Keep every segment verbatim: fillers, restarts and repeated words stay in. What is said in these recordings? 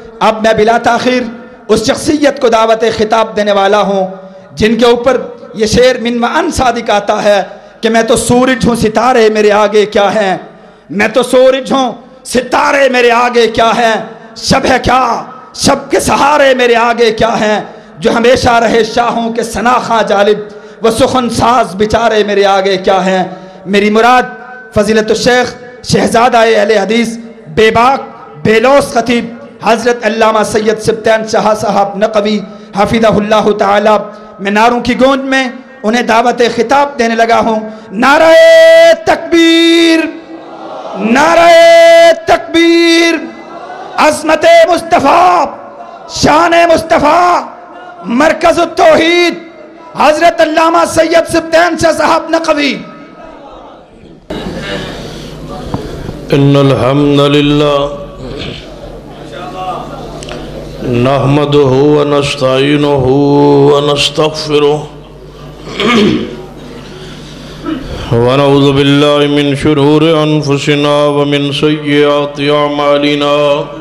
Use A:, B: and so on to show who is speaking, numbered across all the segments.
A: اب میں بلا تاخیر اس شخصیت کو دعوت خطاب دینے والا ہوں جن کے اوپر یہ شعر من معن صادق آتا ہے کہ میں تو سورج ہوں ستارے میرے آگے کیا ہیں، میں تو سورج ہوں ستارے میرے آگے کیا ہیں، شب ہے کیا شب کے سہارے میرے آگے کیا ہیں، جو ہمیشہ رہے شاہوں کے ثنا خواں جالب وہ سخن ساز بیچارے میرے آگے کیا ہیں۔ میری مراد فضیلت الشیخ شہزادہ اہل حدیث بے باک بے لوث خطیب حضرت علامہ سید سبطین شاہ صاحب نقوی حفظہ اللہ تعالی، میں نعروں کی گونج میں انہیں دعوت خطاب دینے لگا ہوں۔ نعرہ تکبیر، نعرہ تکبیر، عظمت مصطفیٰ، شان مصطفیٰ، مرکز التوحید حضرت علامہ سید سبطین شاہ صاحب نقوی۔
B: ان الحمد للہ نحمده ونستعینه ونستغفره ونعوذ باللہ من شرور انفسنا ومن سیئات اعمالنا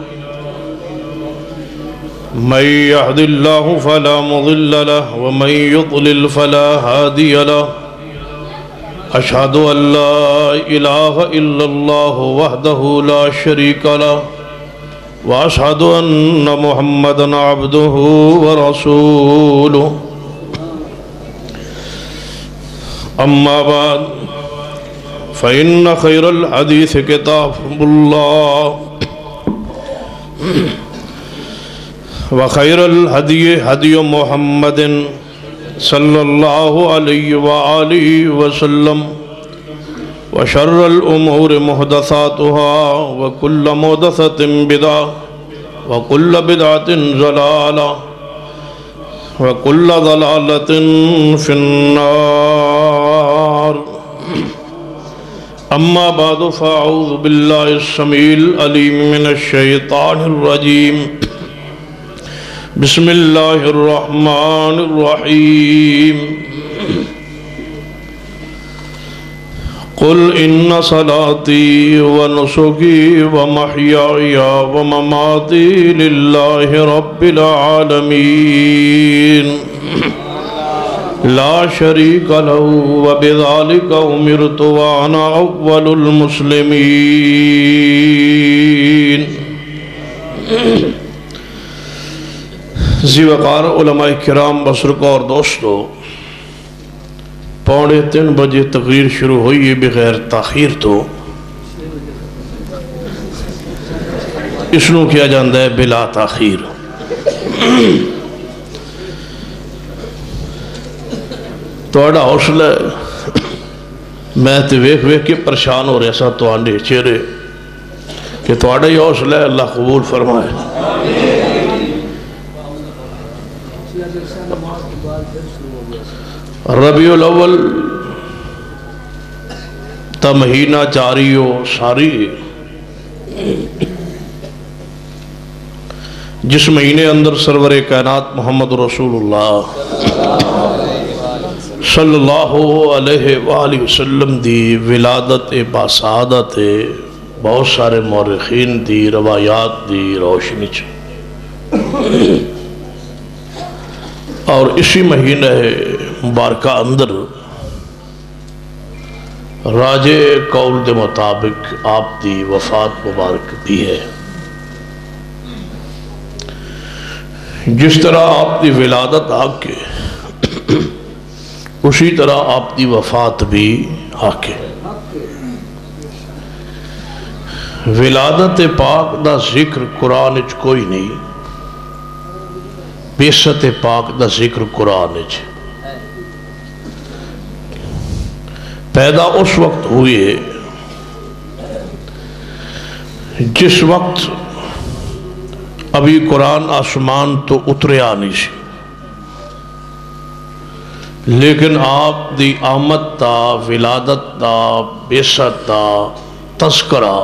B: من يهد الله فلا مضل له ومن يضلل فلا هادي له أشهد أن لا إله إلا الله وحده لا شريك له وأشهد أن محمدا عبده ورسوله أما بعد فإن خير الحديث كتاب الله وخير الهدي هدي محمد صلى الله عليه وآله وسلم وشر الأمور محدثاتها وكل محدثة بدعة وكل بدعة ضلالة وكل ضلالة في النار أما بعد فأعوذ بالله السميع العليم من الشيطان الرجيم بسم اللہ الرحمن الرحیم قل ان صلاتي ونسكي ومحياي ومماتي لله رب العالمين لا شريك له وبذلك أمرت وأنا أول المسلمين۔ زیوقار علماء کرام بزرگوں اور دوستو، پونے تین بجے تقریر شروع ہوئی ہے بغیر تاخیر تو اس نو کیا جاندہ ہے بلا تاخیر۔ تو اڑا حوصلہ ہے میں تے ویک ویک کے پریشان ہو رہا سا تو آنڈے چہرے کہ تو اڑا ہی حوصلہ ہے، اللہ قبول فرمائے۔ ربیع الاول تا مہینہ جاری ہو ساری، جس مہینے اندر سرور کائنات محمد رسول اللہ صلی اللہ علیہ وآلہ وسلم دی ولادت باسعادت بہت سارے مورخین دی روایات دی روشنی چ اور اسی مہینہ مبارکہ اندر راجے قول دے مطابق آپ دی وفات مبارک بھی ہے۔ جس طرح آپ دی ولادت آکے اسی طرح آپ دی وفات بھی آکے۔ ولادت پاک دا ذکر قرآن اچ کوئی نہیں، بیست پاک دا ذکر قرآن اچ پیدا اس وقت ہوئے جس وقت ابھی قرآن آسمان تو اتریا نہیں سی، لیکن آپ دی آمد دا ولادت دا بیست دا تذکرہ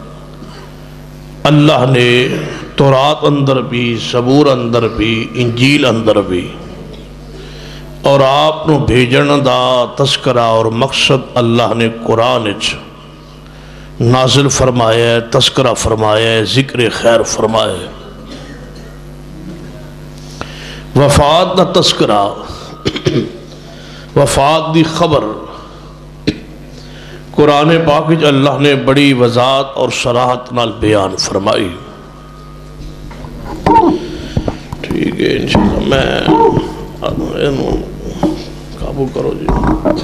B: اللہ نے تورات اندر بھی، زبور اندر بھی، انجیل اندر بھی، اور آپ نو بھیجن دا تذکرہ اور مقصد اللہ نے قرآن اچ نازل فرمایا ہے، تذکرہ فرمایا ہے، ذکر خیر فرمایا ہے۔ وفات دا تذکرہ، وفات دی خبر قرآن پاک وچ اللہ نے بڑی وضاحت اور صراحت نال بیان فرمائی. ٹھیک ہے انشاءاللہ میں قابو کرو جی.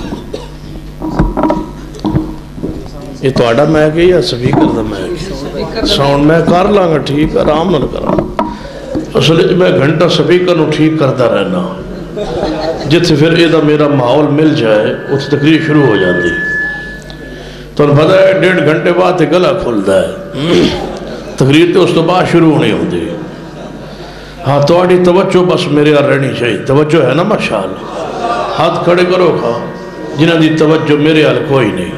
B: یہ تو آڈا میں کہ یا سپیکر دا میں ساؤنڈ میں کر لاں گا ٹھیک آرام نہ کرا. اصل میں گھنٹہ سپیکر نو ٹھیک کرتا رہنا جتھے پھر یہ میرا ماحول مل جائے اس تقریر شروع ہو جاتی. تو پتہ ہے ڈیڑھ گھنٹے بعد گلا کھلتا ہے تقریر تو اس تو بعد شروع نہیں ہوتی. ہاں تھوڑی توجہ بس میرے یہاں رہنی چاہیے. توجہ ہے نا ماشاءاللہ. ہاتھ کھڑے کرو کھا جنہاں دی توجہ میرے حال کوئی نہیں.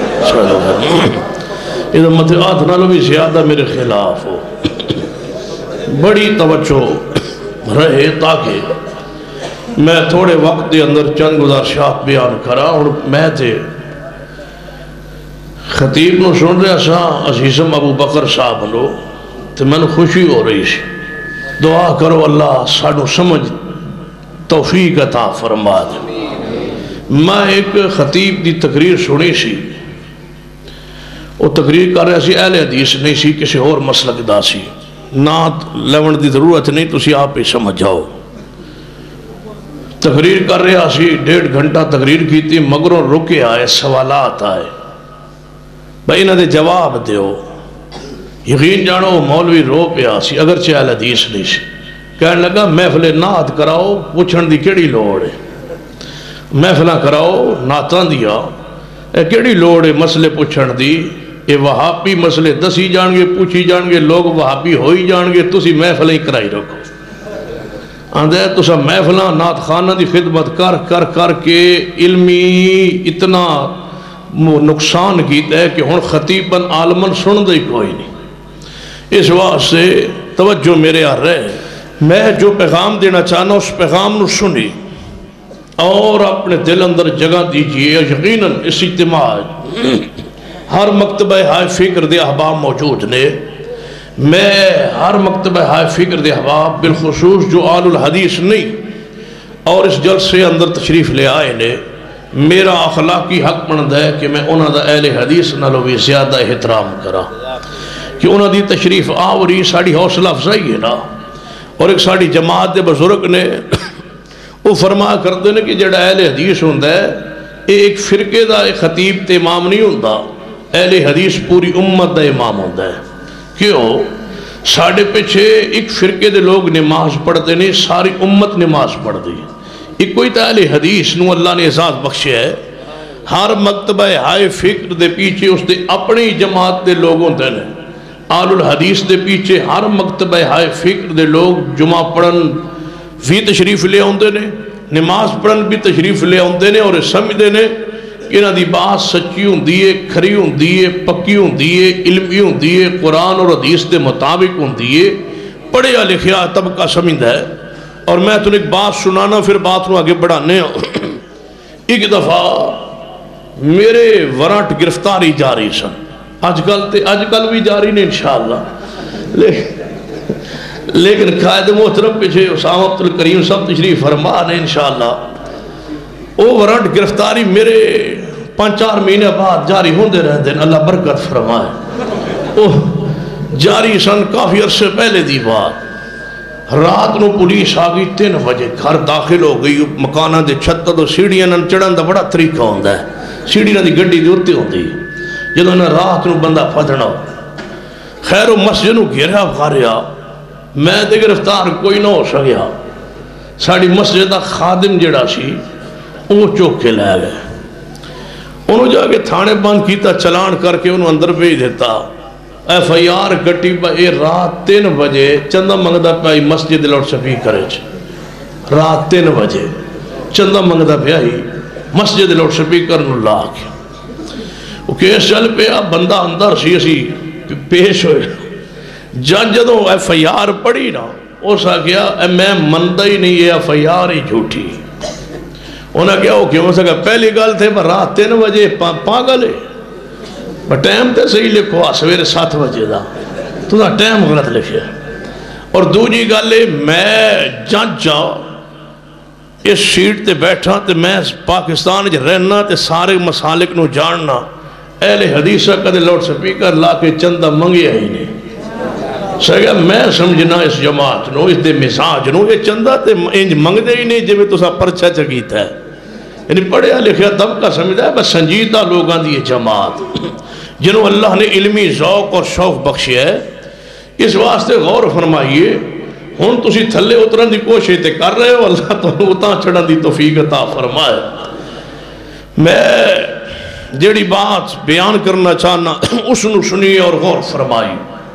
B: یہ مت ہاتھ نالوں بھی زیادہ میرے خلاف ہو. بڑی توجہ رہے تاکہ میں تھوڑے وقت دے اندر چند گزارشات بیان کرا. اور میں تھے خطیب نو سن رہا سا عزیزم ابو بکر صاحب نو تو میں نے خوشی ہو رہی سی. دعا کرو اللہ سانو سمجھ توفیق عطا فرما دے. میں ایک خطیب دی تقریر سنی سی. وہ تقریر کر رہا سی اہل حدیث نہیں سی کسی اور مسلک دا سی. نعت لیون دی ضرورت نہیں تسی آپ ہی سمجھ جاؤ. تقریر کر رہا سی ڈیڑھ گھنٹہ تقریر کی تھی مگروں رکے آئے سوالات آئے بھائی انہاں دے جواب دیو. یقین جانو مولوی رو پیا سی اگرچہ اہل حدیث نہیں سی. کہنے لگا محفل نعت کراؤ پوچھن دی کیڑی لوڑ ہے. محفلہ کراؤ نعتاں دیا اے کیڑی لوڑ ہے مسئلے پوچھن دی. اے وہابی مسئلے دسی جان گے پوچھی جان گے لوگ وہابی ہوئی جان گے تسی محفلیں کرائی رکھو. آندھے تسا محفلہ نعت خانہ دی خدمت کر کر کر کے علمی اتنا نقصان کیتا ہے کہ ہن خطیباً عالماً سن دے کوئی نہیں. اس واسطے توجہ میرے آ رہے میں جو پیغام دینا چاہنا اس پیغام نو سنی اور اپنے دل اندر جگہ دیجئے. یقیناً اس اجتماع ہر مکتبہ ہائے فکر دے احباب موجود نے. میں ہر مکتبہ ہائے فکر دے احباب بالخصوص جو آل الحدیث نہیں اور اس جلسے اندر تشریف لے آئے نے میرا اخلاقی حق بنتا ہے کہ میں انہاں دا اہل حدیث نالوں بھی زیادہ احترام کرا کہ انہاں دی تشریف آوری ساڑی حوصلہ افزائی ہے نا. اور ایک ساڑی جماعت دے بزرگ نے وہ فرما کرتے ہیں کہ جڑا اہل حدیث ہوندہ ہے ایک فرقے دا ایک خطیب تے امام نہیں ہوندہ. اہل حدیث پوری امت دا امام ہوندہ ہے. کیوں ساڑھے پیچھے ایک فرقے دے لوگ نماز پڑھتے نہیں ساری امت نماز پڑھ دی. ایک کوئی تا اہل حدیث نو اللہ نے اعزاز بخشے ہے. ہر مکتبہ ہائے فکر دے پیچھے اس دے اپنی جماعت دے لوگ ہوندے نے. آل الحدیث دے پیچھے ہر مکتبہ ہائے فکر دے لوگ جمعہ پڑھن بھی تشریف لے ہوندے نے نماز پڑھن بھی تشریف لے ہوندے نے. اور سمجھدے نے کہ انہاں دی بات سچی ہوندی ہے کھری ہوندی ہے پکی ہوندی ہے علمی ہوندی ہے قرآن اور حدیث دے مطابق ہوندی ہے. پڑھیا لکھیا طبقہ سمجھدا ہے. اور میں تو ایک بات سنانا پھر بات نو آگے بڑھانے ہوں. ایک دفعہ میرے ورانٹ گرفتاری جاری سن. آج کل تے آج کل بھی جاری نہیں انشاءاللہ لیکن قائد محترم پیچھے اسامہ عبد الکریم صاحب تشریف فرما نے انشاءاللہ. وہ ورانٹ گرفتاری میرے پانچ چار مہینے بعد جاری ہوندے رہتے ہیں. اللہ برکت فرمائے. وہ جاری سن کافی عرصے پہلے دی بات. رات نو پولیس آگئی تین بجے گھر داخل ہو گئی. مکانہ دے چھتا تو سیڑھیاں نن چڑھن دا بڑا طریقہ ہوندہ ہے. سیڑھیاں دی گڈی دی ہوتی ہوندی جدو انہیں رات نو بندہ پھدنا. خیر و مسجد نو گھیرا بھاریا میں دے گرفتار کوئی نہ ہو سکیا. ساڑی مسجد دا خادم جڑا سی وہ چوک کے لے گئے. انہوں جا کے تھانے بند کیتا چلان کر کے انہوں اندر بھیج دیتا. ایف آئی آر گٹی پہ اے رات تین بجے چندہ منگدہ پہ آئی مسجد لوٹ سپی کرے چھ. رات تین بجے چندہ منگدہ پہ آئی مسجد لوٹ سپی کرن اللہ کے. وہ کیس چل پہ اب بندہ اندر سی اسی پیش ہوئے. جن جدوں ایف آئی آر پڑھی نا اس آ گیا میں مندہ ہی نہیں ہے ایف آئی آر ہی جھوٹی. انہاں کیا ہو کیا ہو سکا پہلی گل تھے پر رات تین بجے پاگل ہے. ٹائم تے صحیح لکھو سویرے سات بجے دا تو دا ٹائم غلط لکھے. اور دوجی گل ہے میں جج آ اس سیٹ تے بیٹھا تے میں پاکستان جو رہنا تے سارے مسالک نو جاننا اہل حدیثہ کدے لاؤڈ سپیکر لا کے چندہ منگیا ہی نہیں سگا میں سمجھنا اس جماعت نو اس دے مزاج نو یہ چندہ تے انج منگ دے ہی نہیں جو تو سا پرچہ چکیتا ہے یعنی پڑھیا لکھیا طبقہ سمجھتا ہے بس سنجیدہ لوگاں دی جماعت جنہوں اللہ نے علمی ذوق اور شوق بخشیا ہے اس واسطے غور فرمائیے ہون تسی تھلے اترن دی کوشش تے کر رہے ہو اللہ تو اتاں چڑھن دی توفیق عطا فرمائے میں جیڑی بات بیان کرنا چاہنا اس نو سنی اور غور فرمائی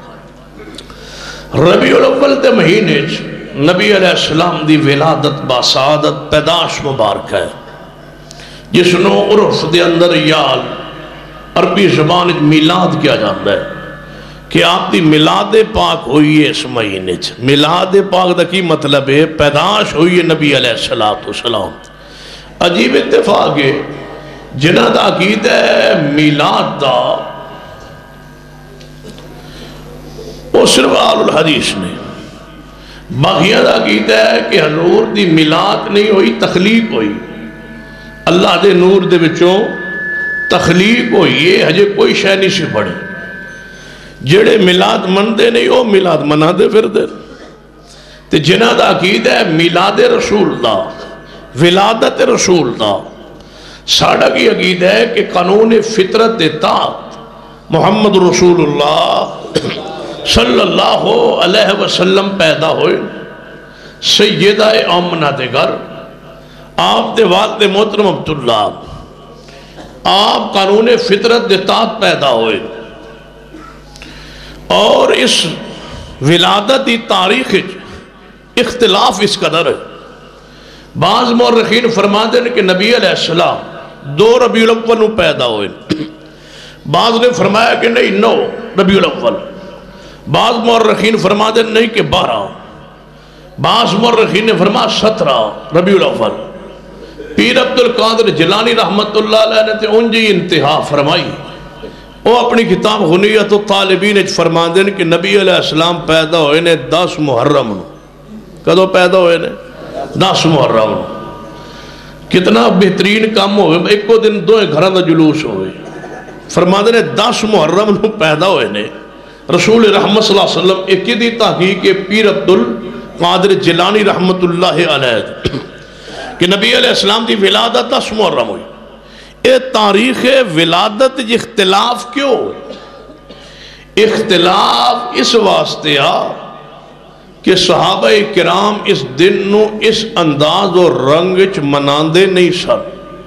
B: ربیع الاول تے مہینے نبی علیہ السلام دی ولادت باسعادت پیداش مبارک ہے جس نو عرف دے اندر یال عربی زبان میلاد کیا جاندہ ہے کہ آپ دی میلاد پاک ہوئی ہے اس مہینے میلاد پاک دا کی مطلب ہے پیداش ہوئی ہے نبی علیہ السلام عجیب اتفاق ہے جنہ دا عقید ہے میلاد دا وہ صرف آل الحدیث نے باقیہ دا عقید ہے کہ حضور دی میلاد نہیں ہوئی تخلیق ہوئی اللہ دے نور دے بچوں تخلیق ہوئی ہے ہجے کوئی شے نہیں سی بڑی جڑے میلاد من دے نہیں وہ میلاد منا دے پھر دے تے جنہ دا عقید ہے میلاد رسول دا ولادت رسول دا ساڑھا کی عقید ہے کہ قانون فطرت اطاعت محمد رسول اللہ صلی اللہ علیہ وسلم پیدا ہوئے سیدہ آمنہ دے گھر آپ دے والد محترم عبداللہ آپ قانون فطرت اطاعت پیدا ہوئے اور اس ولادتی تاریخ اختلاف اس قدر ہے بعض مورخین فرماتے ہیں کہ نبی علیہ السلام دو ربیع الاول میں پیدا ہوئے بعض نے فرمایا کہ نہیں نو ربیع الاول بعض مورخین فرماتے ہیں نہیں کہ بارہ بعض مورخین نے فرمایا سترہ ربیع الاول پیر عبدالقادر جیلانی رحمت اللہ علیہ نے تے انجی انتہا فرمائی وہ اپنی کتاب غنیت الطالبین فرما دیں کہ نبی علیہ السلام پیدا ہوئے نے دس محرم کدو پیدا ہوئے نے دس محرم کتنا بہترین کام ہوئے ایک کو دن دو گھروں کا جلوس ہوئے فرما دیں دس محرم پیدا ہوئے نے رسول رحمت صلی اللہ علیہ وسلم ایک دی تحقیق پیر عبدالقادر جیلانی رحمت اللہ علیہ کہ نبی علیہ السلام دی ولادت دس محرم ہوئی اے تاریخ ولادت اختلاف کیوں اختلاف اس واسطے آ کہ صحابہ کرام اس دن نو اس انداز اور رنگ چ مناندے نہیں سن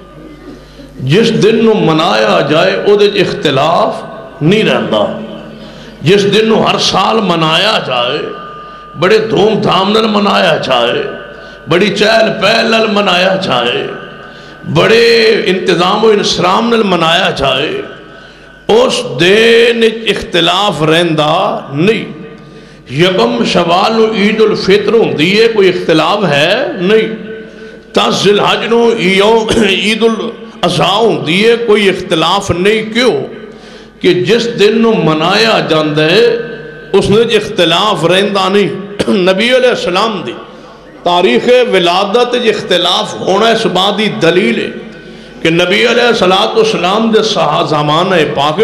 B: جس دن نو منایا جائے او دے اختلاف نہیں رہندا جس دن نو ہر سال منایا جائے بڑے دھوم دھام نال منایا جائے بڑی چہل پہل نال منایا جائے بڑے انتظام و انسرام نال منایا جائے اس دن اختلاف رہندا نہیں یکم شوال نو عید الفطر ہوندی ہے کوئی اختلاف ہے نہیں دس ذی الحج نو عید الاضحیٰ ہوندی ہے کوئی اختلاف نہیں کیوں کہ جس دن نو منایا جاندہ ہے اس نے اختلاف رہندا نہیں نبی علیہ السلام دی تاریخ ولادت اختلاف ہونا اس بات دی دلیل ہے کہ نبی علیہ السلام دے زمانہ پاک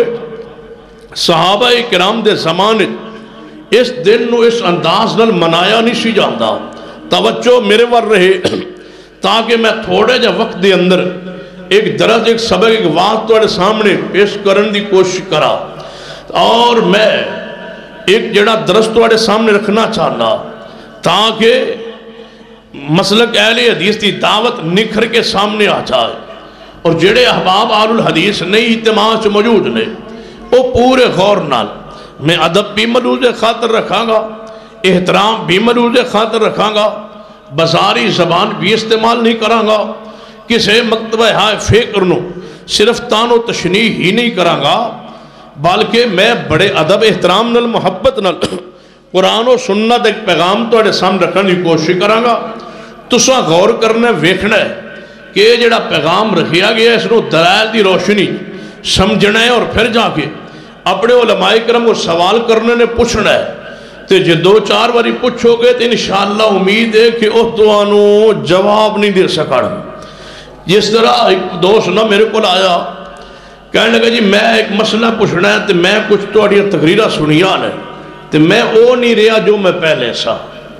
B: صحابہ کرام دے زمانے اس دن نو اس انداز نال منایا نہیں سی جاندہ توجہ میرے ور رہے تاکہ میں تھوڑے جا وقت دے اندر ایک درج ایک سبق ایک واقع توڑے سامنے پیش کرن دی کوشش کرا اور میں ایک جڑا درست توڑے سامنے رکھنا چاہنا تاکہ مسلک اہل حدیث دی دعوت نکھر کے سامنے آ جائے اور جڑے احباب آل الحدیث نہیں اجتماع سے موجود نے وہ پورے غور نال میں ادب بھی ملوز خاطر رکھاں گا احترام بھی ملوز خاطر رکھاں گا بازاری زبان بھی استعمال نہیں کراں گا کسے مکتبہ ہائے فکر نو صرف تان و تشنیح ہی نہیں کراں گا بلکہ میں بڑے ادب احترام نال محبت نال قرآن و سنت ایک پیغام تو اڑے سامنے رکھنے کی کوشش کراں گا تسا غور کرنا ویکھنا ہے کہ یہ جڑا پیغام رکھیا گیا اس نو دلائل دی روشنی سمجھنا ہے اور پھر جا کے اپنے علماء کرم کو سوال کرنے نے پوچھنا ہے تے جے دو چار باری پوچھو گے تو انشاءاللہ امید ہے کہ وہ تو جواب نہیں دے سکڑ. جس طرح ایک دوست نہ میرے کو آیا کہنے لگا جی میں ایک مسئلہ پوچھنا ہے تو میں کچھ تھوڑی تقریرہ سنیا نے تو میں وہ نہیں رہا جو میں پہلے سا.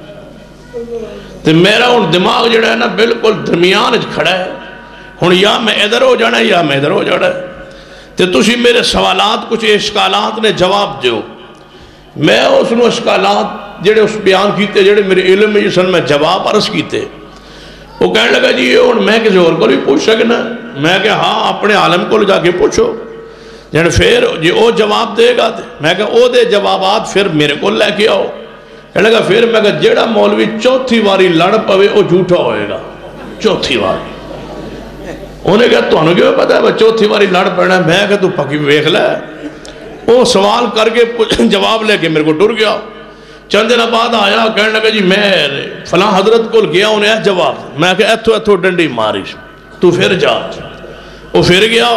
B: تو میرا ہوں دماغ جڑا ہے نا بالکل درمیان کھڑا ہے. ہوں یا میں ادھر ہو جانا ہے یا میں ادھر ہو جانا ہے. تو تسی میرے سوالات کچھ اشکالات نے جواب دیو. میں اس نے اشکالات جڑے اس بیان کیتے جڑے میرے علم میں جسن میں جواب عرض کیتے. وہ کہنے لگا جی یہ ہوں میں کسی اور کو بھی پوچھ سکنا. میں کہ ہاں اپنے عالم کو جا کے پوچھو یعنی پھر جی وہ جواب دے گا. میں کہ او دے جوابات پھر میرے کو لے کے آؤ. کہنے لگا پھر میں کہ جیڑا مولوی چوتھی واری لڑ پوے وہ جھوٹا ہوئے گا. چوتھی واری انہیں کہا تو انہوں کیوں پتا ہے چوتھی واری لڑ پڑنا ہے. میں کہ تو پکی ویکھ لے. وہ سوال کر کے جواب لے کے میرے کو ٹر گیا. چند دن بعد آیا کہنے لگا جی میں فلاں حضرت کو گیا انہیں ہے جواب. میں کہ ایتھو ایتھو ڈنڈی مارش تو پھر جا. وہ پھر گیا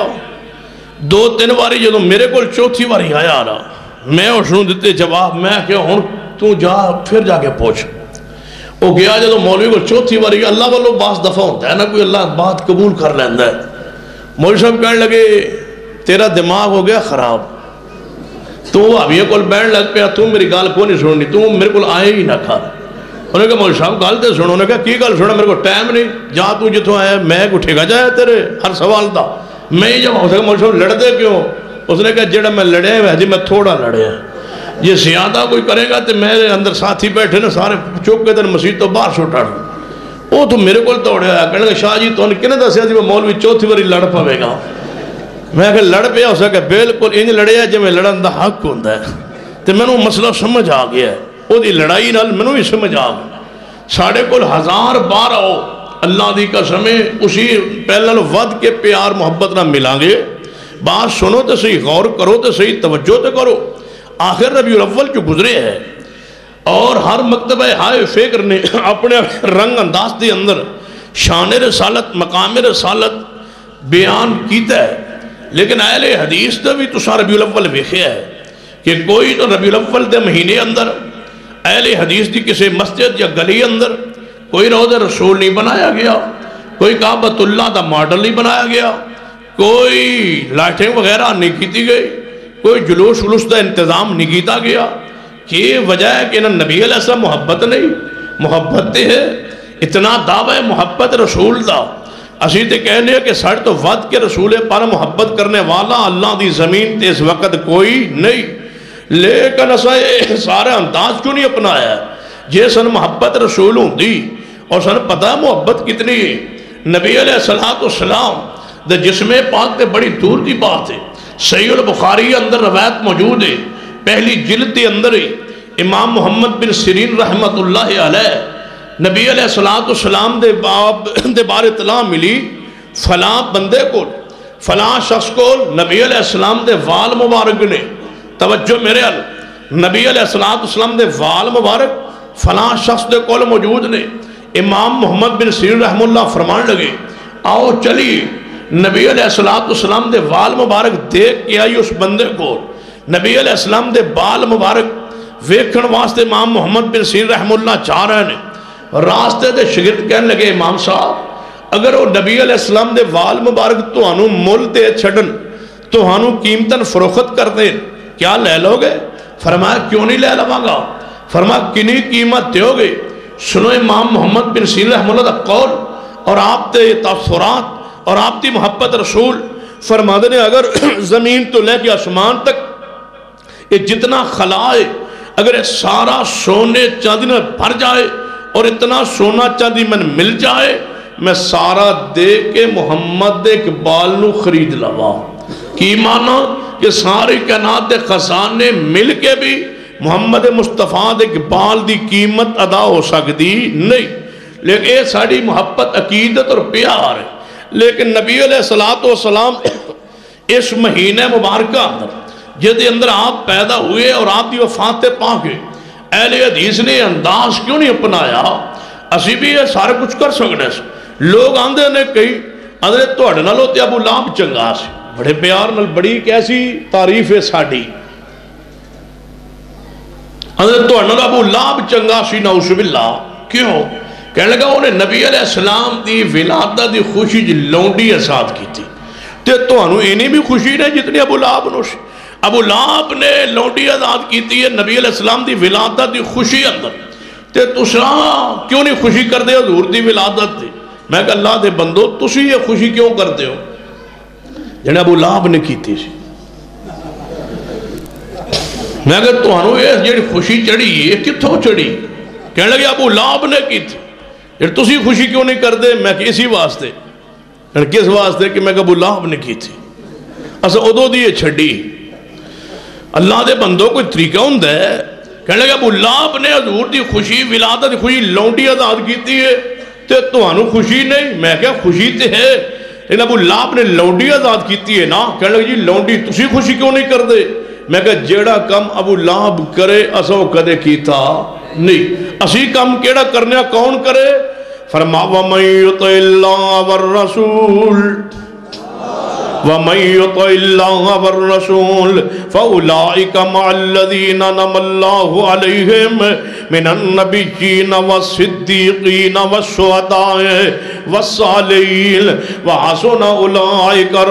B: دو تین واری جدو میرے کو چوتھی واری آیا رہا میں اس نے دیتے جواب. میں کہ ہوں تو جا پھر جا کے پوچھ. وہ گیا جدو مولوی کو چوتھی واری اللہ والو باس دفعہ ہوتا ہے نا کوئی اللہ بات قبول کر لیندہ ہے. مولوی صاحب کہنے لگے تیرا دماغ ہو گیا خراب. تو وہ ابھی کول بیٹھ لگ پیا تو میری گال کو نہیں سننی تو میرے کو آئے ہی نہ کھا. انہوں نے کہا مولوی صاحب گال تے سنو. انہوں نے کہا کی گال سنو. میرے کو ٹائم نہیں جا تو جتوں آیا میں کو ٹھیکا جایا تیرے ہر سوال دا میں ہی جب ہو سکا. مولوی صاحب لڑ دے کیوں. اس نے کہا جڑا میں لڑے ہیں جی میں تھوڑا لڑے ہیں. یہ زیادہ کوئی کرے گا تو میرے اندر ساتھی بیٹھے نا سارے چوک کے دن مسجد تو باہر چھوٹا دوں. وہ تو میرے کو توڑے آیا کہنے لگا شاہ جی تو کنے دسیا جی میں مولوی چوتھی واری لڑ پوے گا. میں کہ لڑ پیا ہو سکا بالکل انج لڑے جی میں لڑن دا حق ہوندہ ہے. تو میں نے مسئلہ سمجھ آ گیا ہے. وہ دی لڑائی نال میں نے بھی سمجھ آ گیا. ساڑھے کل ہزار بار آؤ اللہ دی قسمیں اسی پہلے ود کے پیار محبت نہ ملیں گے. بات سنو تو صحیح غور کرو تو صحیح توجہ تو کرو. آخر ربیع الاول جو گزرے ہے اور ہر مکتبہ ہائے فکر نے اپنے رنگ انداز دے اندر شان رسالت مقام رسالت بیان کیتا ہے. لیکن اہل حدیث دا بھی تو سا ربیع الاول ویکھیا ہے کہ کوئی تو ربیع الاول دے مہینے اندر اہل حدیث دی کسی مسجد یا گلی اندر کوئی روضہ رسول نہیں بنایا گیا, کوئی کعبۃ اللہ دا ماڈل نہیں بنایا گیا, کوئی لائٹیں وغیرہ نہیں کیتی گئی, کوئی جلوس ولوس دا انتظام نہیں کیتا گیا. کہ وجہ ہے کہ انہاں نبی علیہ السلام محبت نہیں محبت ہے اتنا دعوی محبت رسول دا. اسی تے کہنے ہیں کہ ساڑھ تو ود کے رسول پر محبت کرنے والا اللہ دی زمین تے اس وقت کوئی نہیں. لیکن اسے سارے انداز کیوں نہیں اپنایا جے سن محبت رسول ہوں دی اور سن پتہ محبت کتنی ہے. نبی علیہ السلام دے جسم پاک تے بڑی دور دی بات ہے. صحیح البخاری اندر روایت موجود ہے پہلی جلد دے اندر ہی امام محمد بن سیرین رحمت اللہ علیہ نبی علیہ السلام دے باب دے بار اطلاع ملی فلاں بندے کو فلاں شخص کو نبی علیہ السلام دے وال مبارک نے توجہ میرے ال نبی علیہ السلام دے وال مبارک فلاں شخص دے کول موجود نے. امام محمد بن سیرین رحمت اللہ فرمان لگے آؤ چلیے نبی علیہ السلام دے وال مبارک دیکھ کے آئی اس بندے کو. نبی علیہ السلام دے بال مبارک ویکھن واسطے امام محمد بن سیرین رحمت اللہ چاہ رہے ہیں. راستے دے شگرد کہنے لگے امام صاحب اگر وہ نبی علیہ السلام دے وال مبارک تو انہوں مل دے چھڑن تو انہوں قیمتاً فروخت کر دیں کیا لے لو گے. فرمایا کیوں نہیں لے لواں گا. فرمایا کنی قیمت دیو گے. سنو امام محمد بن سیرین رحمت اللہ دا قول اور آپ تے تاثرات اور آپ دی محبت رسول. فرماتے ہیں اگر زمین تو لے کے آسمان تک یہ جتنا خلائے اگر یہ سارا سونے چاندی میں بھر جائے اور اتنا سونا چاندی میں مل جائے میں سارا دے کے محمد اقبال نو خرید لوا. کی مانا کہ ساری کائنات دے خزانے مل کے بھی محمد مصطفیٰ دے اقبال دی قیمت ادا ہو سکتی نہیں. لیکن یہ ساری محبت عقیدت اور پیار ہے. لیکن نبی علیہ السلام اس مہینے مبارکہ اندر جدے اندر آپ پیدا ہوئے اور آپ دی وفات پا کے اہل حدیث نے انداز کیوں نہیں اپنایا. اسی بھی یہ سارے کچھ کر سکنے سے لوگ آندے نے کئی آندے تو اڑنا لو تے ابو لاب چنگا سے بڑے پیار نل بڑی کیسی تعریف ہے ساڑی. حضرت تو انہوں ابو لہب چنگا سی نعوذ باللہ کیوں کہنے لگا انہیں نبی علیہ السلام دی ولادت دی خوشی جی لونڈی آزاد کی تھی تے تو انہوں انہیں بھی خوشی نہیں جتنی ابو لہب نو سی ابو لہب نے لونڈی آزاد کی تھی نبی علیہ السلام دی ولادت دی خوشی اندر تے تسا کیوں نہیں خوشی کر دے حضور دی ولادت دی میں کہا اللہ دے بندو تسی یہ خوشی کیوں کرتے ہو جنہیں ابو لہب نے کی تھی سی میں کہا تو انہوں یہ جڑی خوشی چڑھی یہ کتھوں چڑھی کہنے لگے ابو لہب نے کی تھی پھر تسی خوشی کیوں نہیں کر دے میں کہ اسی واسطے کس واسطے کہ میں کہ ابو لہب نے کی تھی اسا ادو دیئے چھڑی اللہ دے بندوں کوئی طریقہ ہوں دے کہنے لگے ابو لہب نے حضور دی خوشی ولادت خوشی لونڈی آزاد کیتی ہے تے تو انہوں خوشی نہیں میں کہا خوشی تے ہے لیکن ابو لہب نے لونڈی آزاد کیتی ہے نا کہنے لگے جی لونڈی تسی خوشی کیوں نہیں کر دے میں کہا جیڑا کم ابو لہب کرے اسا وہ کدے کیتا نہیں اسی کم کیڑا کرنے کون کرے فرما وَمَن يُطِعِ اللَّهَ وَالرَّسُولِ وَمَن يُطِعِ اللَّهَ وَالرَّسُولِ فَأُولَئِكَ مَعَ الَّذِينَ أَنْعَمَ اللَّهُ عَلَيْهِمْ مِنَ النَّبِيِّينَ وَالصِّدِّيقِينَ وَالشُّهَدَاءِ وَالصَّالِحِينَ وَحَسُنَ أُولَئِكَ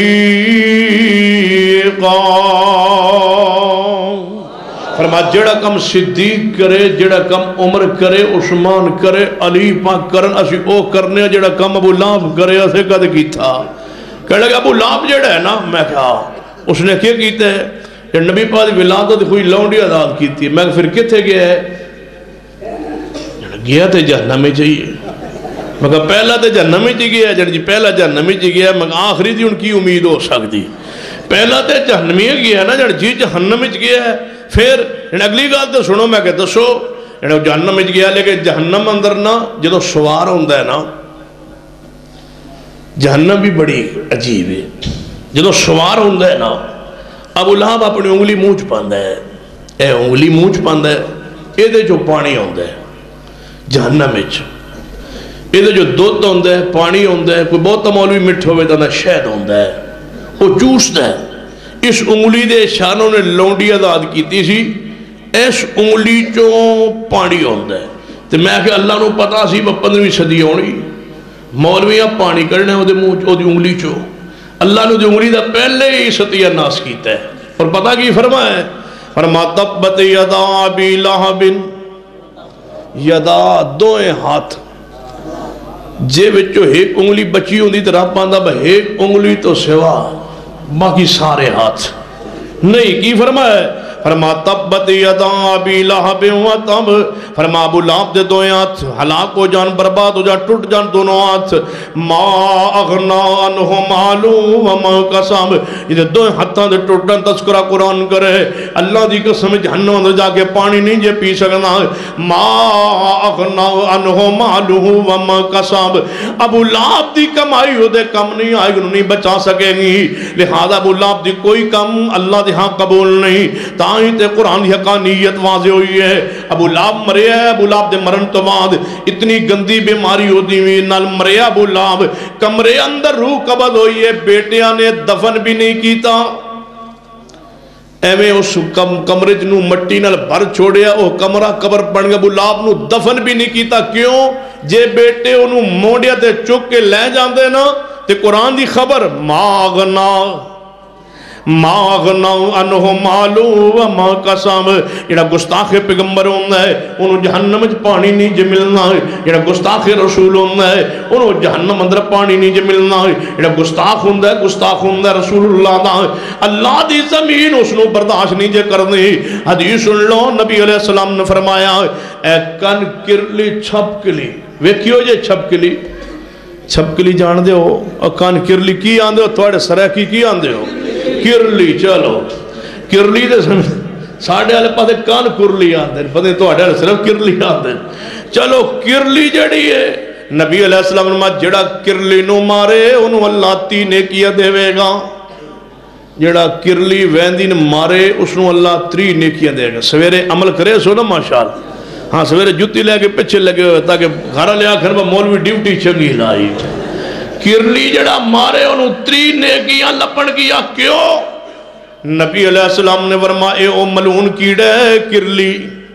B: رَفِيقًا فرما جڑا کم صدیق کرے جڑا کم عمر کرے عثمان کرے علی پاک کرن اسی او کرنے جڑا کم ابو لہب کرے اسے کد کی تھا کہنے لگا ابو لہب جڑا ہے نا میں کہا اس نے کیا کیتا ہے کہ نبی پاک ولادت کوئی لونڈی آزاد کیتی ہے میں کہا پھر کتے گیا ہے گیا تے جہنم میں چاہیے میں کہا پہلا تے جہنم میں چاہیے گیا جی پہلا جہنم میں چاہیے گیا میں کہا آخری دی ان کی امید ہو سکتی پہلا تے جہنم میں گیا نا جڑ جی جہنم میں گیا ہے پھر اگلی گال تو سنو میں کہ دسو جہنم میں گیا لیکن جہنم اندر نا جدو سوار ہوندہ ہے نا جہنم بھی بڑی عجیب ہے جدو سوار ہوندہ ہے نا ابو لہب اپنی انگلی موچ پاندہ ہے اے انگلی موچ پاندہ ہے اے دے جو پانی ہوندہ ہے جہنم اچھ اے دے جو دودھ ہوندہ ہے پانی ہوندہ ہے کوئی بہت مولوی مٹھ ہوئے دا شہد ہوندہ ہے وہ جوس دا ہے اس انگلی دے شانوں نے لونڈی آزاد کیتی سی اس انگلی چوں پانی ہوندہ ہے تو میں کہ اللہ نو پتا سی پندرہویں صدی ہونی مولویاں پانی کرنے وہ دے منہ دی انگلی چوں اللہ نے دی انگلی دا پہلے ہی ستیہ ناس کیتا ہے اور پتا کی فرمایا ہے فرما تبت یدا ابی لہب یدا دوئے ہاتھ جے وچو ایک انگلی بچی ہوندی تو رب پاندہ با ایک انگلی تو سوا باقی سارے ہاتھ نہیں کی فرمایا ہے فرما تبت یدا ابی لہب و تب فرما ابو لہب دے دو ہاتھ ہلاک ہو جان برباد ہو جان ٹوٹ جان دونوں ہاتھ ما اغنا عنہ مالو وما قسم یہ دو ہاتھاں دے ٹوٹن تذکرہ قرآن کرے اللہ دی قسم جہنم اندر جا کے پانی نہیں جے پی سکنا ما اغنا عنہ مالو وما قسم ابو لہب دی کمائی ہو دے کم نہیں آئے گا نہیں بچا سکے گی لہذا ابو لہب دی کوئی کم اللہ دی ہاں قبول نہیں تاہی تے قرآن کی حقانیت واضح ہوئی ہے ابو لہب مرے ہے ابو لہب دے مرن تو بعد اتنی گندی بیماری ہوتی ہوئی نال مرے ابو لہب کمرے اندر روح قبض ہوئی ہے بیٹیاں نے دفن بھی نہیں کیتا ایویں اس کمرے جنو مٹی نال بھر چھوڑیا وہ کمرہ قبر بن گیا ابو لہب نو دفن بھی نہیں کیتا کیوں جے بیٹے انہوں موڑیا تے چک کے لے جاندے نا تے قرآن دی خبر ماغنا ماغنا انہو مالو وما قسم جڑا گستاخ پیغمبر ہوندہ ہے انہوں جہنم میں پانی نہیں جے ملنا ہے جڑا گستاخ رسول ہوندہ ہے انہوں جہنم اندر پانی نہیں جے ملنا ہے جڑا گستاخ ہوندہ ہے گستاخ ہوندہ ہے رسول اللہ دا ہے اللہ دی زمین اس نو برداشت نہیں جے کرنی حدیث سن لو نبی علیہ السلام نے فرمایا اے کن کرلی چھپ کلی ویکھیو جے چھپ کلی چھپ کلی جان دے ہو اور کن کرلی کی آن دے ہو توڑے سریکی کی آن دے ہو کرلی چلو کرلی دے ساڑھے والے پاتے کان کرلی آندے پتے تو آڑے صرف کرلی آندے چلو کرلی جڑی ہے نبی علیہ السلام نے جڑا کرلی نو مارے انہوں اللہ تینے کیا دے وے گا جڑا کرلی ویندین مارے اس نو اللہ تری نے کیا دے گا سویرے عمل کرے سو نا ماشاءاللہ ہاں سویرے جتی لے کے پچھے لگے ہوئے تاکہ گھارا لیا کھر میں مولوی ڈیوٹی چنگی لائی کرلی جڑا مارے انہوں تری نیکیاں لپن کیا کیوں نبی علیہ السلام نے فرمایا اے او ملعون کیڑے کرلی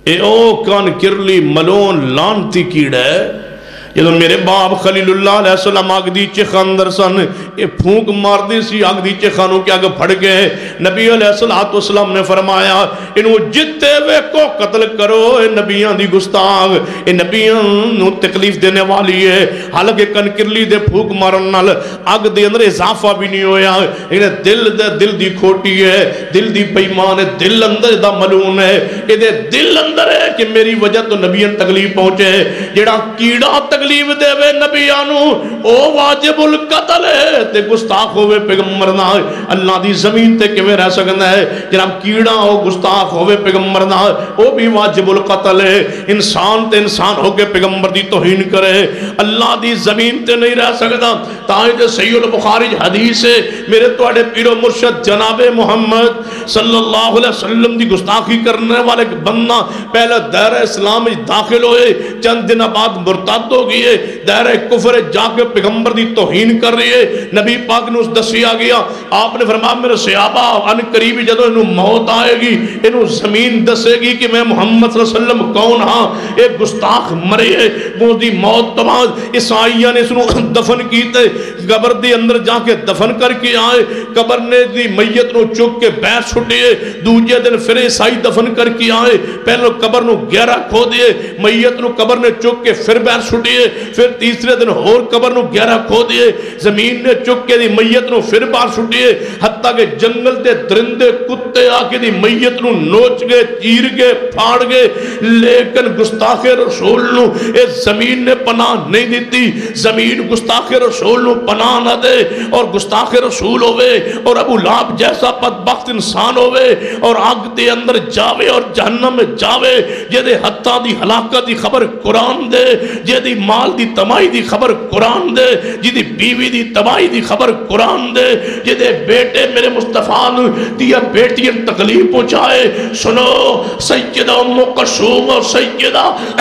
B: اے او کان کرلی ملون لانتی کیڑا ہے جدو میرے باپ خلیل اللہ علیہ السلام آگ دیچے خاندر سن اے پھونک مار دی سی آگ دیچے خانوں کے آگے پھڑ گئے نبی علیہ السلام نے فرمایا انہوں جتے وے کو قتل کرو اے نبیان دی گستاغ اے نبیان تکلیف دینے والی ہے حالانکہ کنکرلی دے پھونک مارن نال آگ دے اندر اضافہ بھی نہیں ہویا انہیں دل دے دل دی کھوٹی ہے دل دی بیمان ہے دل اندر دا ملون ہے اے دے دل اندر ہے کہ میری وجہ تو نبیان تکلیف پہنچے جیڑا کیڑا تکلیف تکلیف دے وے نبیانو او واجب القتل ہے تے گستاخ ہوئے پیغمبرنا اللہ دی زمین تے کیویں رہ سکتا ہے جناب کیڑا ہو گستاخ ہوئے پیغمبرنا او بھی واجب القتل ہے انسان تے انسان ہو کے پیغمبر دی توہین کرے اللہ دی زمین تے نہیں رہ سکتا تاہی تے صحیح البخاری حدیث ہے میرے توڑے پیر و مرشد جناب محمد صلی اللہ علیہ وسلم دی گستاخی کرنے والے بندہ پہلے دائرہ اسلام میں داخل ہوئے چند دن بعد مرتد ہو گئی دائرہ کفر جا کے پیغمبر دی توہین کر رہی ہے نبی پاک نے اس دسیا گیا آپ نے فرمایا میرے صحابہ ان قریبی جدو انہوں موت آئے گی انہوں زمین دسے گی کہ میں محمد صلی اللہ علیہ وسلم کون ہاں ایک گستاخ مرے ہے وہ دی موت تو بعد عیسائیہ نے انہوں دفن کیتے قبر دی اندر جا کے دفن کر کے آئے قبر نے دی میت نو چک کے بیٹھ چھٹے دوجہ دن پھر عیسائی دفن کر کے آئے پہلے قبر نو گہرا کھو دیے میت نو قبر نے چک کے پھر بیٹھ چھٹے پھر تیسرے دن اور قبر نو گہرا کھو دیے زمین نے چک کے دی میت نو پھر بار چھٹے حتیٰ کہ جنگل دے درندے کتے آکے دی میت نو نوچ گئے چیر گئے پھاڑ گئے لیکن گستاخ رسول نو اس زمین نے پناہ نہیں دیتی زمین گستاخ رسول نو پناہ نہ دے اور گستاخ رسول ہوئے اور ابو لہب جیسا بدبخت انسان ہوئے اور آگ دے اندر جاوے اور جہنم میں جاوے جدے حتیٰ دی ہلاکت دی خبر قرآن دے جدی مال دی تمائی دی خبر قرآن دے جدی بیوی دی تمائی دی خبر قرآن دے جدے بیٹے میرے مصطفیٰ دیا بیٹی تکلیف پہنچائے سنو سیدہ ام کلثوم اور سیدہ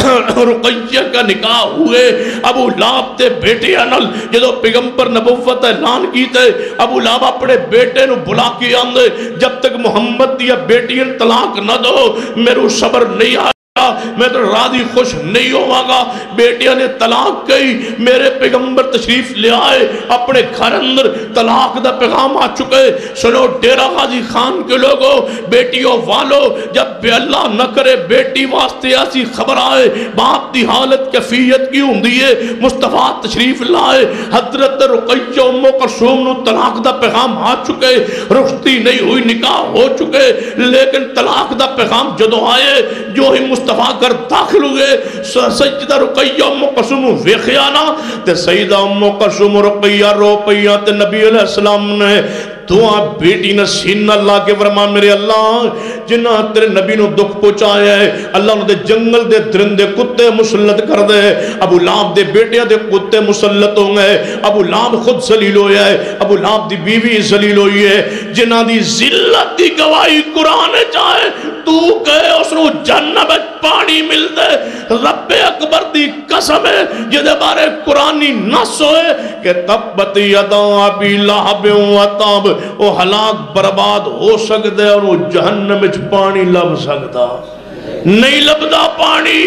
B: رقیہ کا نکاح ہوئے ابو لہب تے بیٹے انل جدو پیغمبر نبوت اعلان کیتے ابو لہب اپنے بیٹے نو بلا کے آندے جب تک محمد دیا بیٹی طلاق نہ دو میرے صبر نہیں آئے میں تو راضی خوش نہیں ہوا گا بیٹیاں نے طلاق کئی میرے پیغمبر تشریف لے آئے اپنے گھر اندر طلاق دا پیغام آ چکے سنو ڈیرہ غازی خان کے لوگوں بیٹیوں والو جب بے اللہ نہ کرے بیٹی واسطے ایسی خبر آئے باپ دی حالت کیفیت کی ہوں دیئے مصطفیٰ تشریف لائے حضرت رقیہ ام کلثوم نو طلاق دا پیغام آ چکے رخصتی نہیں ہوئی نکاح ہو چکے لیکن طلاق دا پیغام جدو آئے جو ہی مصطفیٰ کر داخل ہوئے سیدہ رقیہ ام کلثوم ویخیانا تے سیدہ ام کلثوم رقیہ رو پیا تے نبی علیہ السلام نے دعا بیٹی نے سینہ اللہ کے فرما میرے اللہ جنہ تیرے نبی نو دکھ پہنچایا ہے اللہ نے دے جنگل دے درندے کتے مسلط کر دے ابو لہب دے بیٹے دے کتے مسلط ہوں گے ابو لہب خود ذلیل ہویا ہے ابو لہب دی بیوی ذلیل ہوئی ہے جنہ دی ذلت دی گواہی قرآن چاہے تو کہے اس نو جنت پانی مل دے رب اکبر دی قسم ہے جدے بارے قرآنی نص ہوئے کہ تبت یدا ابی لہب و تب وہ ہلاک برباد ہو سکتا ہے اور وہ جہنم وچ پانی لب سکتا نہیں لبدا پانی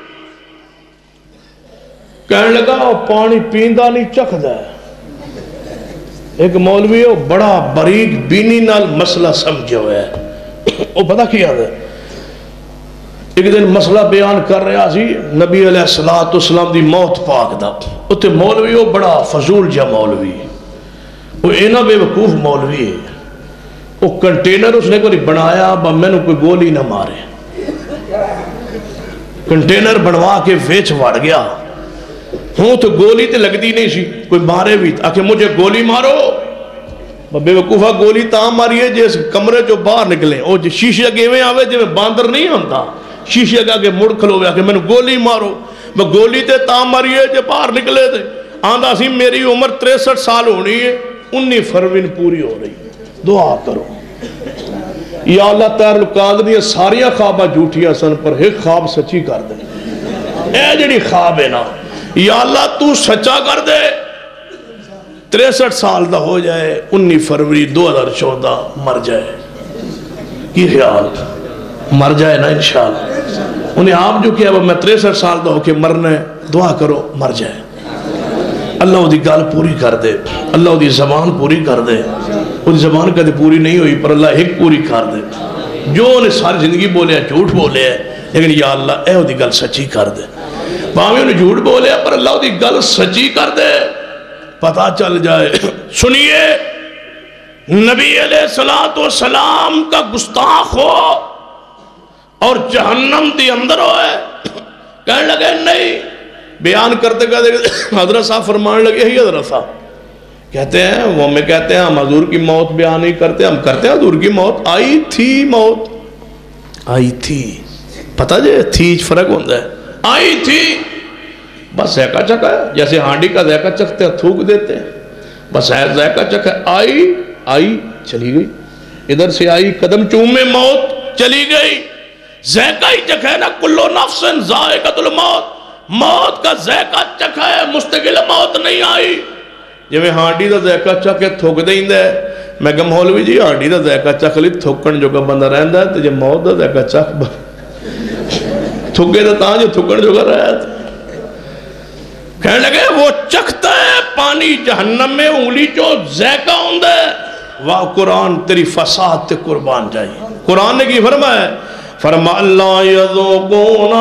B: کہنے لگا وہ پانی پیندا نہیں چکھدا ہے ایک مولوی ہے بڑا باریک بینی نال مسئلہ سمجھے ہوئے ہے وہ پتہ کیا ہے ایک دن مسئلہ بیان کر رہا سی نبی علیہ السلام دی موت پاک دا اتے مولوی وہ بڑا فضول جا مولوی وہ اینا بے وقوف مولوی ہے وہ کنٹینر اس نے کوئی بنایا با میں نے کوئی گولی نہ مارے کنٹینر بنوا کے ویچ وڑ گیا ہوں تو گولی تے لگتی نہیں سی کوئی مارے بھی آکے مجھے گولی مارو بے وقوفہ گولی تاں ماریے جیس کمرے جو باہر نکلیں او جو شیشے گیویں آوے جو میں باندر نہیں ہوتا شیشے گا کے مڑ کھلو گیا کہ میں نے گولی مارو میں گولی تے تاں ماریے جو باہر نکلے تھے آندھا سی میری عمر تریسٹھ سال ہونی ہے انی فروین پوری ہو رہی ہے دعا کرو یا اللہ تعالی قادری ساریاں خوابہ جھوٹیاں سن پر ایک خواب سچی کر دے اے جڑی خواب ہے نا یا اللہ تو سچا کر دے تریسٹھ سال دا ہو جائے انی فروری دو ہزار چودہ مر جائے کی خیال مر جائے نا انشاءاللہ انہیں آپ جو کیا میں تریسٹھ سال دا ہو کے مرنا ہے، دعا کرو مر جائے، اللہ وہ دی گال پوری کر دے، اللہ وہ دی زبان پوری کر دے، وہ دی زبان کدے پوری نہیں ہوئی پر اللہ ایک پوری کر دے، جو انہیں ساری زندگی بولے ہیں جھوٹ بولے ہیں لیکن یا اللہ اے وہ دی گل سچی کر دے، باہمیں انہیں جھوٹ بولے ہیں پر اللہ وہ دی گل سچی کر دے، پتہ چل جائے۔ سنیے نبی علیہ السلام کا گستاخ ہو اور جہنم دی اندر ہوئے، کہنے لگے نہیں، بیان کرتے کہتے حضرت صاحب فرمانے لگے ہی حضرت صاحب کہتے ہیں وہ ہمیں کہتے ہیں ہم حضور کی موت بیان نہیں کرتے، ہم کرتے ہیں حضور کی موت آئی تھی، موت آئی تھی، پتہ جے تھی فرق ہوتا ہے، آئی تھی بس ذائقہ چکا ہے، جیسے ہانڈی کا ذائقہ چکتے ہیں تھوک دیتے ہیں، بس ہے ذائقہ چکا ہے، آئی آئی چلی گئی، ادھر سے آئی قدم چومے موت چلی گئی، ذائقہ ہی چکا ہے نا، کلو نفس ذائقۃ الموت، موت کا ذائقہ چکا ہے، مستقل موت نہیں آئی۔ جب میں ہانڈی دا ذائقہ چکے تھوک دیں دے، میں کہا مولوی جی ہانڈی دا ذائقہ چک لی تھوکن جو کا بندہ رہندا ہے، تو جب موت دا ذائقہ چک تھوکے دا تاں جو تھوکن جو کا رہا ہے، کہنے لگے وہ چکتا ہے پانی جہنم میں انگلی جو ذائقہ ہوندہ ہے، واہ قرآن تیری فساد تے قربان جائی۔ قرآن نے کی فرمایا فرما اللہ یذوقونا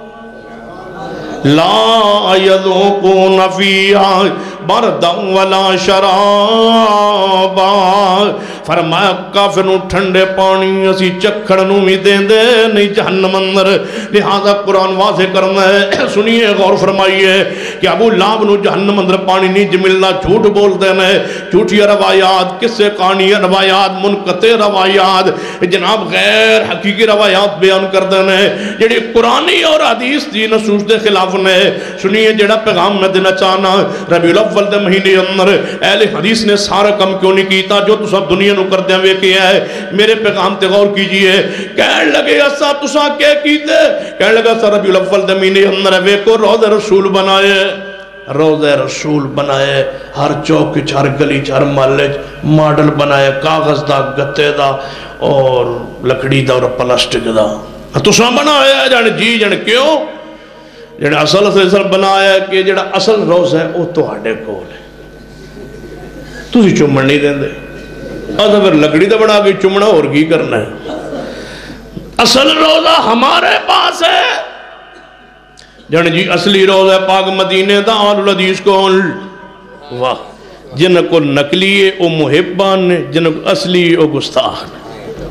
B: لا یذوقون فیہا بردا ولا شرابا، فرمایا کافر نو ٹھنڈے پانی اسی چکھڑ نو بھی دیں دے نہیں جہنم اندر، لہذا قرآن واضح کرنا ہے۔ سنیے غور فرمائیے کہ ابو لہب نو جہنم اندر پانی نہیں جملنا، جھوٹ بول دینا ہے، جھوٹی روایات، قصے کہانی روایات، منقطع روایات، جناب غیر حقیقی روایات بیان کر دینا ہے جڑی قرآنی اور حدیث دی نصوص دے خلاف نے۔ سنیے جڑا پیغام میں دینا چاہنا، ربیع الاول دے مہینے اندر اہل حدیث نے سارا کم کیوں نہیں کیتا جو تو سب دنیا نو کر دیں وے کیا ہے، میرے پیغام تے غور کیجئے۔ کہنے لگے اسا تسا کیا کیتے، کہنے لگا سا ربیع الاول دے مہینے اندر وے کو روضہ رسول بنائے، روضہ رسول بنائے، ہر چوک چ ہر گلی چ ہر محلے ماڈل بنائے، کاغذ دا گتے دا اور لکڑی دا اور پلاسٹک دا، تسا بنایا جان جی جان کیوں، جڑا اصل اصل بنایا کہ جڑا اصل روضہ ہے وہ تو ہاڑے کول ہے، تسی چمن نہیں دیں دے، آدھا پھر لکڑی دا بنا کے چمنا اور کی کرنا ہے، اصل روضہ ہمارے پاس ہے، جن جی اصلی روضہ پاک مدینے دا آل الحدیث کول، واہ جن کو نقلیے او محبان نے، جن کو اصلی او گستاخ نے،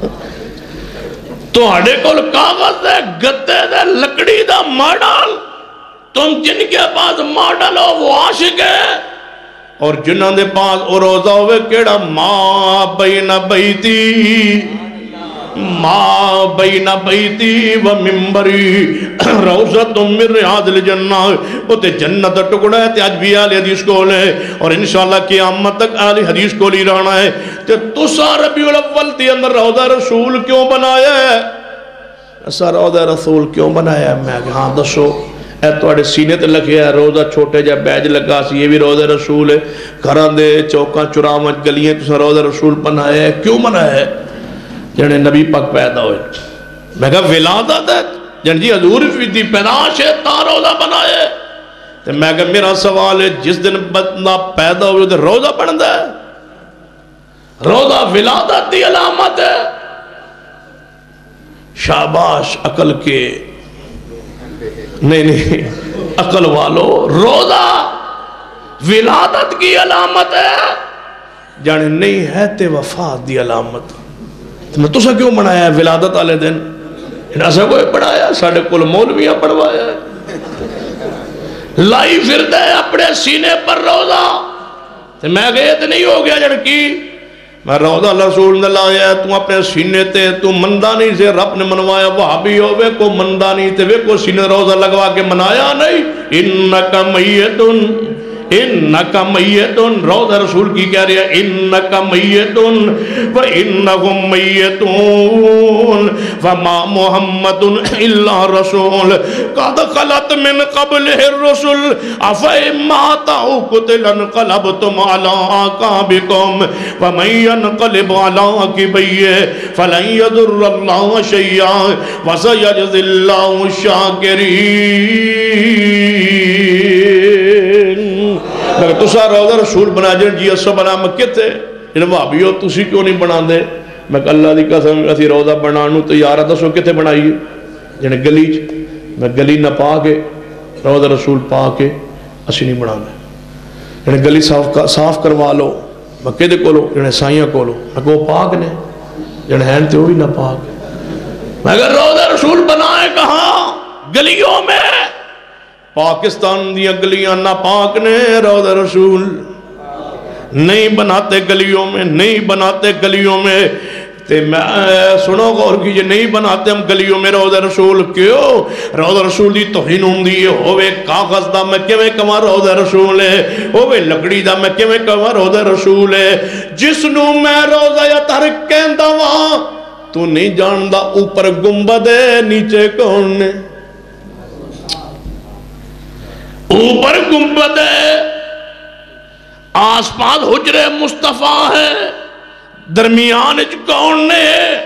B: تو ہاڑے کول کاغذ دے گتے دے لکڑی دا ماڈل، تم جن کے پاس ماڈل ہو وہ عاشق ہے، اور جنہاں دے پاس او روضہ ہوئے کیڑا ما بین بیتی ما بین بیتی و ممبری روضۃ من ریاض الجنہ، وہ تے جنت ٹکڑا ہے تے آج بھی اہل حدیث کو لے، اور انشاءاللہ قیامت تک اہل حدیث کو لی رہنا ہے۔ تے تسا ربیع الاول دی اندر روضہ رسول کیوں بنایا ہے، ایسا روضہ رسول کیوں بنایا ہے، میں کہ ہاں دسو، اے توڑے سینے تے لکھیا ہے روضہ چھوٹے جا بیج لگا سی، یہ بھی روضہ رسول ہے، گھران دے چوکاں چراوان گلیاں تسا روضہ رسول بنایا ہے، کیوں بنایا ہے، جنہیں نبی پاک پیدا ہوئے، میں کہا ولادت ہے، جن جی حضور فیدی پیداش ہے تا روضہ بنایا ہے، تو میں کہا میرا سوال ہے جس دن بندہ پیدا ہوئے تو روضہ بندا ہے، روضہ ولادت دی علامت ہے، شاباش عقل کے نہیں نہیں عقل والو، روضہ ولادت کی علامت ہے، جانے نہیں ہے تے وفات دی علامت، تو میں تسا کیوں بنایا ہے ولادت والے دن، ایسا کوئی پڑھایا، ساڑھے کل مولویاں پڑھوایا ہے، لائی پھر دے اپنے سینے پر روضہ، تو میں گئے تو نہیں ہو گیا جڑکی، میں روضہ اللہ رسول نے لایا، تم اپنے سینے تے تم مندانی سے رب نے منوایا، وہابی ہوئے کو مندانی تے وے کو سینے روضہ لگوا کے منایا نہیں، انکا میتن انکا میتون، روضہ رسول کی کہہ رہی ہے انکا میتون و انہم میتون وما محمد الا رسول قد خلت من قبلہ الرسل افئن مات او قتل انقلبتم علی آقابکم ومن ينقلب على عقبیہ فلن يضر اللہ شیئا وسيجزي اللہ الشاکرین۔ مگر تسا روضہ رسول بنا جن جی اسا بنا مکے تھے جن بھابی ہو تسی کیوں نہیں بنا دے؟ میں کہ اللہ دی قسم اسی روضہ بنانو تو یارہ دسو کتے بنائیے جن گلی چ میں گلی نہ پا کے روضہ رسول پا کے اسی نہیں بنا دے جن گلی صاف صاف کروا لو مکے دے کولو جن سائیاں کولو نہ کو پاک نے جن ہیں تے ہوئی نہ پاک مگر روضہ رسول بنائے کہاں؟ گلیوں میں۔ پاکستان دیا گلیاں نہ پاک نے، روضہ رسول نہیں بناتے گلیوں میں، نہیں بناتے گلیوں میں۔ تے میں سنو غور کیجئے، نہیں بناتے ہم گلیوں میں روضہ رسول، کیوں؟ روضہ رسول دی توہین ہوندی ہے، ہوئے کاغذ دا میں کیویں کہاں روضہ رسول ہے، ہوئے لکڑی دا میں کیویں کہاں روضہ رسول ہے۔ جس نو میں روضہ یا تحرک کہندا وہاں تو نہیں جاندہ اوپر گنبد ہے نیچے کون نے؟ اوپر گنبد ہے، آس پاس حجر مصطفیٰ ہے، درمیان اچ کون نے؟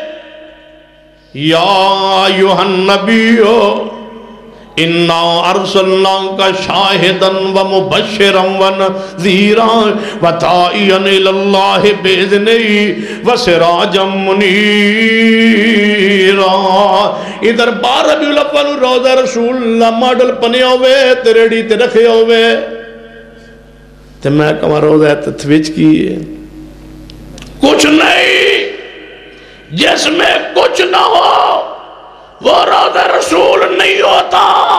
B: یا ایوہ النبیو اِنَّا أَرْسَلْنَاكَ شَاهِدًا وَمُبَشِّرًا وَنَذِيرًا وَدَاعِيًا إِلَى اللَّهِ بِإِذْنِهِ وَسِرَاجًا مُنِيرًا۔ ادھر بار ربیع الاول روضہ رسول ماڈل پنے ہوئے تیرے ڈی تے رکھے ہوئے تے میں کہاں روضہ تتویج کی ہے کچھ نہیں، جس میں کچھ نہ ہو وہ روضہ رسول نہیں ہوتا۔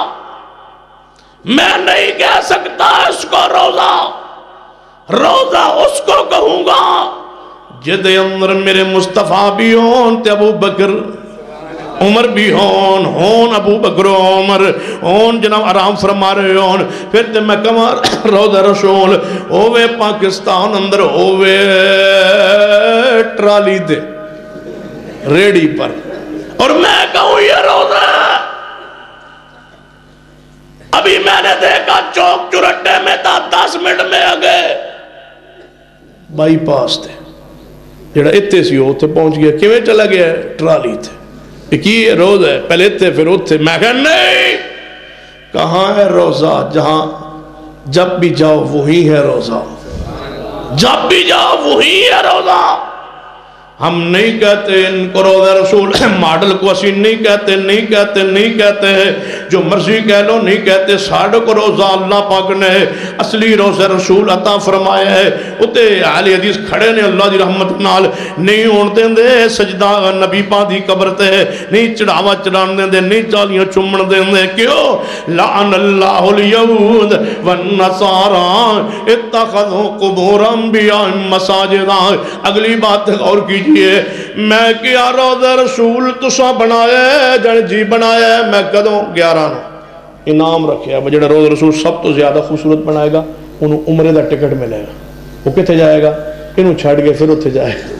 B: میں نہیں کہہ سکتا اس کو روضہ، روضہ اس کو کہوں گا جدے اندر میرے مصطفیٰ بھی ہون تے ابو بکر عمر بھی ہون ہون ابو بکر عمر ہون جناب آرام فرما رہے ہون، پھر تے میں کہاں روضہ رسول ہوئے پاکستان اندر ہوئے ٹرالی دے ریڈی پر، اور میں کہوں یہ روضہ ہے۔ ابھی میں نے دیکھا چوک چرٹے میں تا دس منٹ میں آگے بائی پاس تھے جڑا اتے سی ہو تے پہنچ گیا، کیویں چلا گیا ہے؟ ٹرالی تھے۔ ایک یہ روضہ ہے، پہلے تے پھر اتھے، میں کہا نہیں، کہاں ہے روضہ؟ جہاں جب بھی جاؤ وہی ہے روضہ، جب بھی جاؤ وہی ہے روضہ۔ ہم نہیں کہتے ان کو روضہ رسول ماڈل کو اسی نہیں کہتے، نہیں کہتے، نہیں کہتے جو مرضی کہہ لو، نہیں کہتے ساڑھ کو روضہ اللہ پاک نے اصلی روضہ رسول عطا فرمایا ہے۔ اتے اہل حدیث کھڑے نے اللہ دی رحمت نال نہیں ہون دیں دے سجدہ نبی پاک دی قبر تے، نہیں چڑھاوا چڑھان دیں دے، نہیں چالیاں چمن دیں دے، کیوں؟ لعن اللہ الیہود والنصارى اتخذوا قبور انبیاء مساجدہ۔ اگلی بات غور کی میں کیا روضہ رسول تسا بنایا ہے؟ جن جی بنایا ہے۔ میں کدوں گیارہ نو انعام رکھے ہے، جنہا روضہ رسول سب تو زیادہ خوبصورت بنائے گا انہوں عمرے دا ٹکٹ ملے گا۔ وہ کتے جائے گا؟ انہوں چھاڑ گئے پھر اتھے جائے گا۔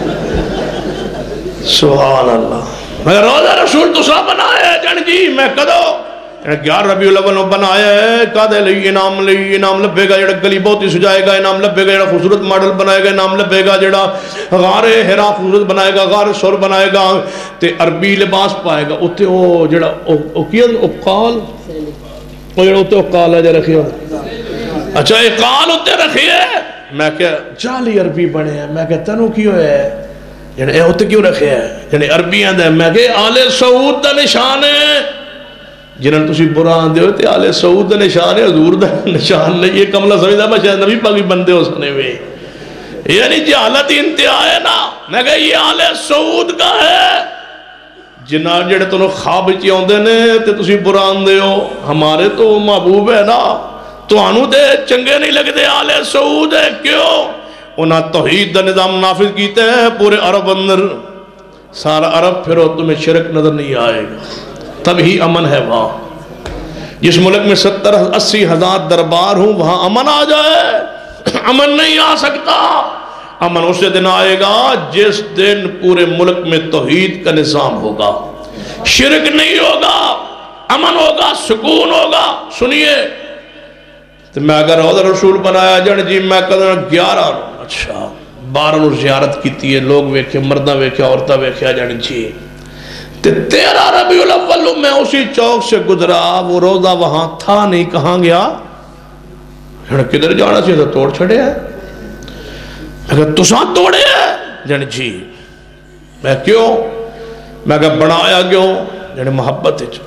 B: سبحان اللہ۔ میں روضہ رسول تسا بنایا ہے جن جی میں کدوں گیارہ ربیع الاول بنایا ہے، کادے لئی انعام لئی انعام لبے گا جڑا گلی بہتی سجائے گا، انعام لبے گا جڑا خوبصورت ماڈل بنائے گا، انعام لبے گا جڑا غار ہرا خوبصورت بنائے گا، غار سور بنائے گا تے عربی لباس پائے گا۔ اتے او جڑا او کیا اقال او جڑا اتے اقال ہے جا رکھی ہو، اچھا اقال اتے رکھی ہے۔ میں کہ جعلی عربی بنے ہیں، میں کہ تنو کیوں ہے جڑا اے اتے کیوں رکھے ہے جڑے عربیاں دے؟ میں کہ آل سعود دا نشان ہے، جنہاں تسی بران دے ہوتے آل سعود دا نشان ہے، حضور دا نشان نہیں۔ یہ کملہ سمجھتا میں شاید نبی پاکی بندے ہو سنے ہوئے، یعنی جہالت انتہا ہے نا۔ میں کہا یہ آل سعود کا ہے، جنہاں جڑے تنہوں خواب چی ہوندے نے تے تسی بران دے ہو، ہمارے تو محبوب ہے نا، تو آنو دے چنگے نہیں لگتے آل سعود ہے، کیوں؟ انہاں توحید دا نظام نافذ کیتے ہیں پورے عرب اندر، سارا عرب پھرو تمہیں شرک نظر نہیں آئے گا، تب ہی امن ہے وہاں۔ جس ملک میں ستر اسی ہزار دربار ہوں وہاں امن آ جائے؟ امن نہیں آ سکتا۔ امن اسے دن آئے گا جس دن پورے ملک میں توحید کا نظام ہوگا، شرک نہیں ہوگا، امن ہوگا، سکون ہوگا۔ سنیے، تو میں اگر روضہ رسول بنایا جان جی میں کدھر گیارہ اچھا بارہ نو زیارت کیتی ہے، لوگ ویکھے، مردہ ویکھے، عورتہ ویکھے جان جی تے تیرہ ربیع الاول میں اسی چوک سے گزرا، وہ روضہ وہاں تھا نہیں، کہاں گیا؟ کدھر جانا سی تو توڑ چھڑے ہے۔ اگر تساں توڑے ہے جان جی میں کیوں؟ میں کہا بنایا کیوں؟ جان محبت ہے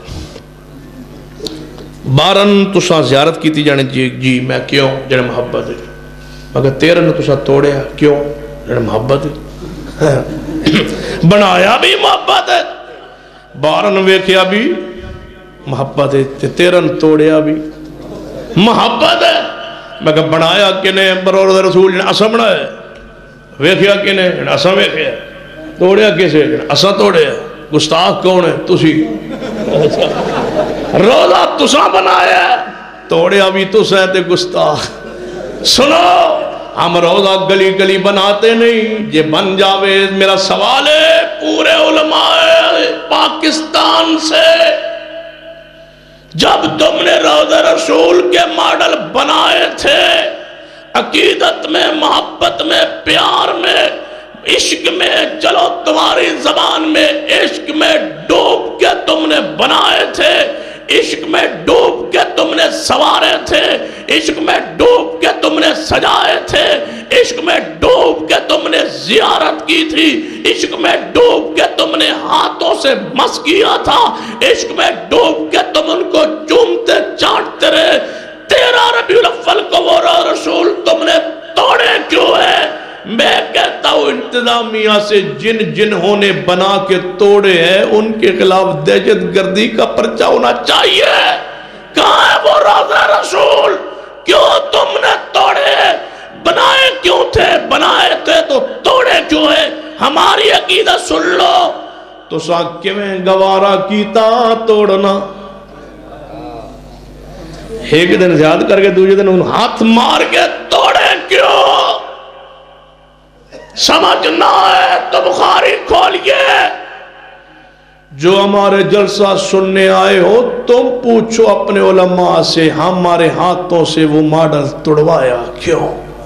B: بارن تساں زیارت کی تھی جانے جی جی میں کیوں؟ جانے محبت ہے۔ مگر تیرہ تساں توڑے ہے کیوں؟ جانے محبت ہے۔ بنایا بھی محبت ہے، بارن ویکھیا بھی محبت ہے، تیرہ توڑیا بھی محبت ہے۔ میں کہا بنایا کنے؟ برور رسول نے اسا بنایا ویکھیا کنے؟ اسا ویکھیا۔ توڑیا کیسے؟ اسا توڑیا۔ گستاخ کون ہے؟ تسی۔ روضہ تساں بنایا ہے، توڑیا بھی تساں تے گستاخ۔ سنو، ہم روضہ گلی گلی بناتے نہیں، یہ بن جاوے میرا سوال ہے پورے علماء پاکستان سے، جب تم نے روضہ رسول کے ماڈل بنائے تھے، عقیدت میں، محبت میں، پیار میں، عشق میں، چلو تمہاری زبان میں عشق میں ڈوب کے تم نے بنائے تھے، عشق میں ڈوب کے تم نے سوارے تھے، عشق میں ڈوب کے تم نے سجائے تھے، عشق میں ڈوب کے تم نے زیارت کی تھی، عشق میں ڈوب کے تم نے ہاتھوں سے مس کیا تھا، عشق میں ڈوب کے تم ان کو چومتے چاٹتے رہے۔ تیرہ ربیع الاول کو وہ رسول تم نے توڑے کیوں ہے؟ میں کہتا ہوں انتظامیہ سے جن جنہوں نے بنا کے توڑے ہیں ان کے خلاف دہشت گردی کا پرچہ ہونا چاہیے۔ کہاں ہے وہ روضہ رسول؟ کیوں تم نے توڑے؟ بنائے کیوں تھے؟ بنائے تھے تو توڑے کیوں ہے؟ ہماری عقیدت سن لو تو سا کیویں گوارا کیتا توڑنا؟ ایک دن زیادہ کر کے دوسرے دن ہاتھ مار کے توڑے کیوں؟ سمجھنا ہے تو بخاری کھولیے۔ جو ہمارے جلسہ سننے آئے ہو تم پوچھو اپنے علماء سے، ہمارے ہاتھوں سے وہ ماڈل توڑوایا کیوں؟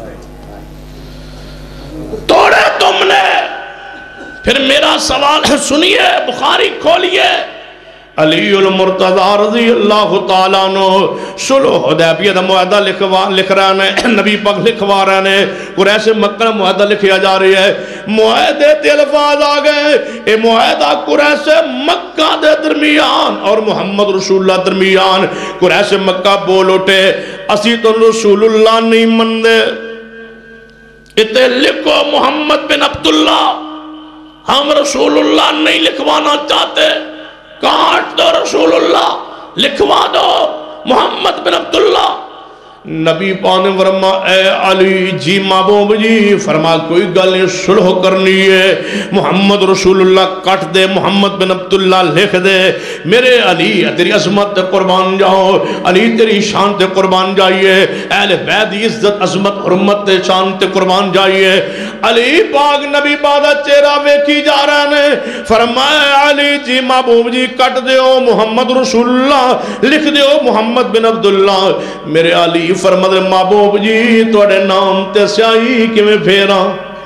B: توڑے تم نے۔ پھر میرا سوال سنیے، بخاری کھولیے، علی المرتضی رضی اللہ تعالیٰ عنہ صلح حدیبیہ دا معاہدہ لکھ رہے ہیں، نبی پاک لکھوا رہے ہیں، قریش مکہ معاہدہ لکھیا جا رہی ہے، معاہدے تے الفاظ آ گئے، اے معاہدہ قریش مکہ دے درمیان اور محمد رسول اللہ درمیان۔ قریش مکہ بول اٹھے اسی تو رسول اللہ نہیں مندے، اتے لکھو محمد بن عبداللہ، ہم رسول اللہ نہیں لکھوانا چاہتے، کاٹ دو رسول اللہ، لکھوا دو محمد بن عبداللہ۔ نبی پاک نے فرما اے علی جی محبوب جی، فرما کوئی گل نہیں، صلح کرنی ہے، محمد رسول اللہ کٹ دے، محمد بن عبداللہ لکھ دے۔ میرے علی تیری عظمت تے قربان جاؤ، علی تیری شان تے قربان جائیے، اہل بیت دی عزت عظمت حرمت تے شان تے قربان جائیے۔ علی پاک نبی پاک دا چہرہ ویکھی جا رہے نے، فرمایا علی جی محبوب جی کٹ دیو محمد رسول اللہ، لکھ دیو محمد بن عبداللہ۔ میرے علی فرمد محبوب جی توڑے نام تے سیاہی کیویں پھیرا،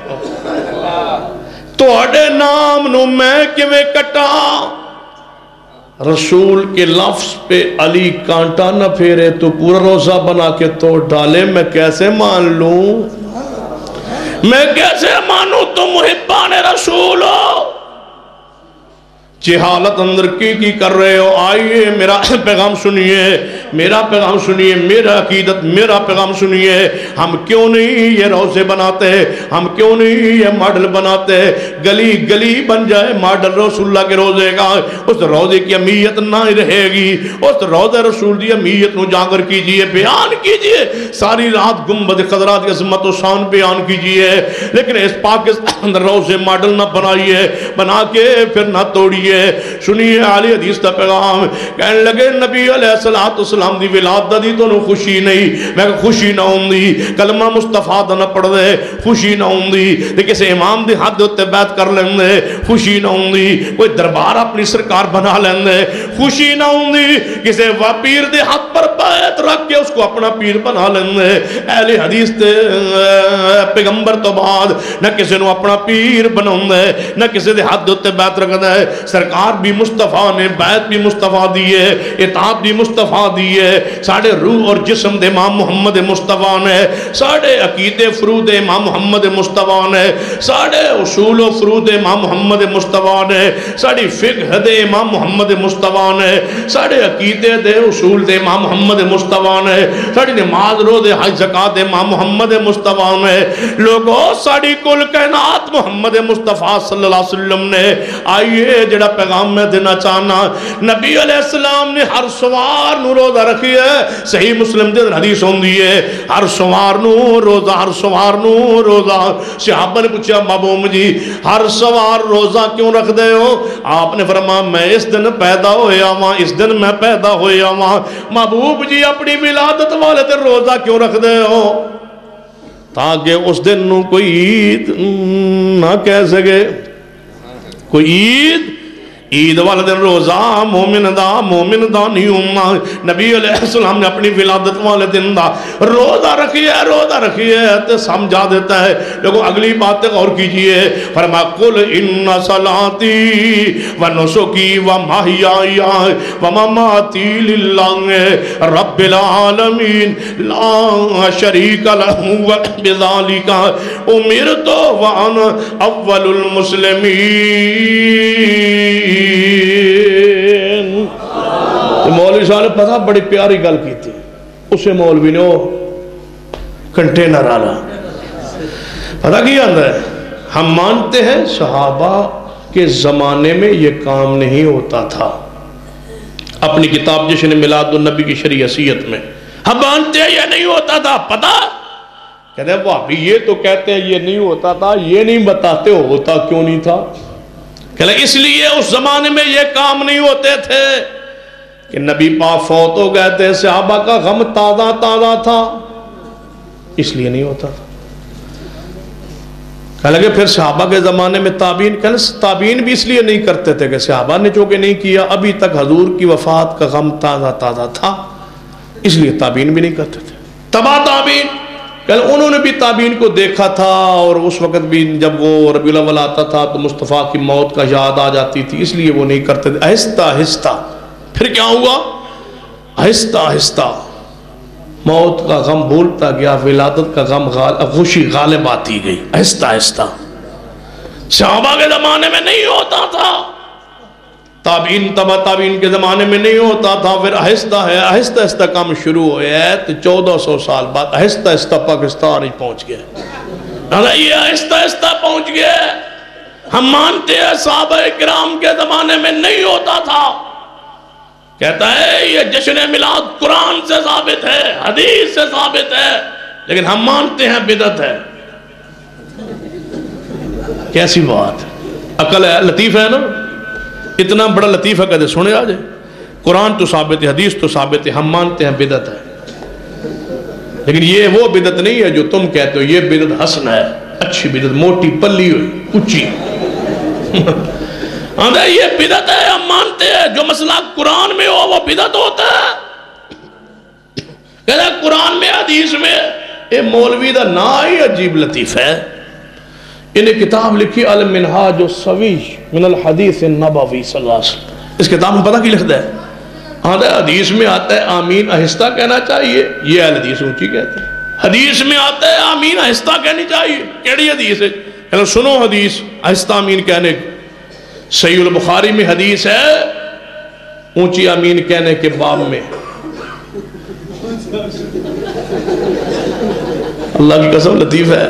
B: توڑے نام نو میں کیویں کٹا؟ رسول کے لفظ پہ علی کانٹا نہ پھیرے تو پورا روزہ بنا کے توڑ ڈالے، میں کیسے مان لوں؟ میں کیسے مانوں تم محبان رسول ہو؟ جہالت اندر کی کی کر رہے ہو؟ آئیے میرا پیغام سنیے، میرا پیغام سنیے، میرا عقیدت، میرا پیغام سنیے. ہم کیوں نہیں یہ روزے بناتے، ہم کیوں نہیں یہ ماڈل بناتے؟ گلی گلی بن جائے ماڈل رسول اللہ کے روزے کا. اس روزے کی اہمیت نہ رہے گی. اس روزے رسول دی اہمیت نو جاگر کیجئے، بیان کیجئے، ساری رات گنبد خضرا کی عظمت و شان بیان کیجئے. لیکن اس پاکستان روزے ماڈل نہ بنائیے، بنا کے پھر نہ توڑیے. سنیے عالی حدیث دا پیغام. کہنے لگے نبی علیہ السلام دی ولادت دی تو خوشی نہیں. میں خوشی نہ ہوں دی کلمہ مصطفیٰ دا نہ پڑھ دے، خوشی نہ ہوں دی تے کسی امام دی حد ہوتے بیعت کر لیں دے، خوشی نہ ہوں دی کوئی دربار اپنی سرکار بنا لیں دے، خوشی نہ ہوں دی کسی پیر دے حد پر بیعت رکھ کے اس کو اپنا پیر بنا لیں دے. اہل حدیث تے پیغمبر تو بعد نہ کسی نو اپنا پیر بناؤں دے، نہ کسی دے حد ہوتے بیعت رکھ دے. سرکار بھی مصطفیٰ نے بیعت بھی مصطفیٰ دیئے، اطاعت بھی مصطفیٰ دیئے. ساڑھے روح اور جسم دے امام محمد مصطفیٰ نے، ساڑھے عقیدے فرود امام محمد مصطفیٰ نے، ساڑھے اصول و فرود امام محمد مصطفیٰ نے، ساڑھی فقہ دے امام محمد مصطفیٰ نے، ساڑھے عقیدے دے اصول دے امام محمد مصطفیٰ نے، ساڑھی نماز رو دے حج زکاة دے امام محمد مصطفیٰ نے. لوگوں ساڑھی کل کائنات محمد مصطفیٰ صلی اللہ علیہ وسلم نے. آئیے جڑا پیغام میں دینا چاہنا، نبی علیہ السلام نے ہر سوار نو روزہ رکھی ہے. صحیح مسلم دے حدیث ہوں دیئے ہر سوار نو روزہ، ہر سوار نو روزہ. صحابہ نے پوچھا محبوب جی ہر سوار روزہ کیوں رکھ دے ہو؟ آپ نے فرمایا میں اس دن پیدا ہویا ماں، اس دن میں پیدا ہویا ماں. محبوب جی اپنی ولادت والے دن روزہ کیوں رکھ دے ہو؟ تاکہ اس دن نو کوئی عید نہ کہہ سکے. کوئی عید عید والے دن روزہ مومن دا مومن دا نہیں ہونا. نبی علیہ السلام نے اپنی ولادت والے دن دا روزہ رکھی ہے، روزہ رکھی ہے تو سمجھا دیتا ہے. لوگوں اگلی بات غور کیجئے. فرمایا قل ان صلاتی و نسکی و محیای و مماتی للہ رب العالمین لا شریک لہ و بذالک امرت وانا اول المسلمین. مولوی صاحب نے پتہ بڑی پیاری گل کی تھی. اسے مولوی نے وہ کنٹینر آلا پتہ کیا اندر ہے. ہم مانتے ہیں صحابہ کے زمانے میں یہ کام نہیں ہوتا تھا. اپنی کتاب جشن میلاد النبی کی شرعی حیثیت میں ہم مانتے ہیں یہ نہیں ہوتا تھا. پتہ کہتے ہیں وہ ابھی یہ تو کہتے ہیں یہ نہیں ہوتا تھا، یہ نہیں بتاتے ہوتا کیوں نہیں تھا. کہ اس لیے اس زمانے میں یہ کام نہیں ہوتے تھے کہ نبی پاک فوت ہو گئے تھے، صحابہ کا غم تازہ تازہ تھا، اس لیے نہیں ہوتا تھا. کہ لگے پھر صحابہ کے زمانے میں تابعین، کہ تابعین بھی اس لیے نہیں کرتے تھے کہ صحابہ نے چونکہ نہیں کیا، ابھی تک حضور کی وفات کا غم تازہ تازہ تھا، اس لیے تابعین بھی نہیں کرتے تھے. تبا تابعین کہ انہوں نے بھی تابعین کو دیکھا تھا، اور اس وقت بھی جب وہ ربیع الاول آتا تھا تو مصطفیٰ کی موت کا یاد آ جاتی تھی، اس لیے وہ نہیں کرتے تھے. آہستہ آہستہ پھر کیا ہوا؟ آہستہ آہستہ موت کا غم بھولتا گیا، ولادت کا غم خوشی غالب آتی گئی. آہستہ آہستہ صحابہ کے زمانے میں نہیں ہوتا تھا، تابعین تبا تابعین کے زمانے میں نہیں ہوتا تھا. پھر آہستہ ہے آہستہ آہستہ کام شروع ہویا ہے تو چودہ سو سال بعد آہستہ آہستہ پاکستان ہی پہنچ گیا. یہ آہستہ آہستہ پہنچ گیا. ہم مانتے ہیں صحابہ کرام کے زمانے میں نہیں ہوتا تھا. کہتا ہے یہ جشن میلاد قرآن سے ثابت ہے، حدیث سے ثابت ہے، لیکن ہم مانتے ہیں بدعت ہے. کیسی بات، عقل ہے، لطیف ہے نا. اتنا بڑا لطیفہ کہتے سنے آ جائے. قرآن تو ثابت ہے، حدیث تو ثابت ہے، ہم مانتے ہیں بدعت ہے. لیکن یہ وہ بدعت نہیں ہے جو تم کہتے ہو. یہ بدعت حسن ہے، اچھی بدعت، موٹی پلی ہوئی اچھی. یہ بدعت ہے، ہم مانتے ہیں. جو مسئلہ قرآن میں ہو وہ بدعت ہوتا ہے. کہتا ہے قرآن میں حدیث میں. یہ مولوی دا نا ہی عجیب لطیف ہے. انہیں کتاب لکھی المنہاج الصویح من الحدیث النبوی صلی اللہ علیہ وسلم. اس کتاب میں پتہ کی لکھتا ہے؟ حدیث میں آتا ہے آمین آہستہ کہنا چاہیے، یہ اہل حدیث اونچی کہتے ہیں. حدیث میں آتا ہے آمین آہستہ کہنی چاہیے. کیڑی حدیث ہے؟ کہ سنو حدیث آہستہ آمین کہنے. صحیح البخاری میں حدیث ہے اونچی آمین کہنے کے باب میں. اللہ کی قسم لطیف ہے.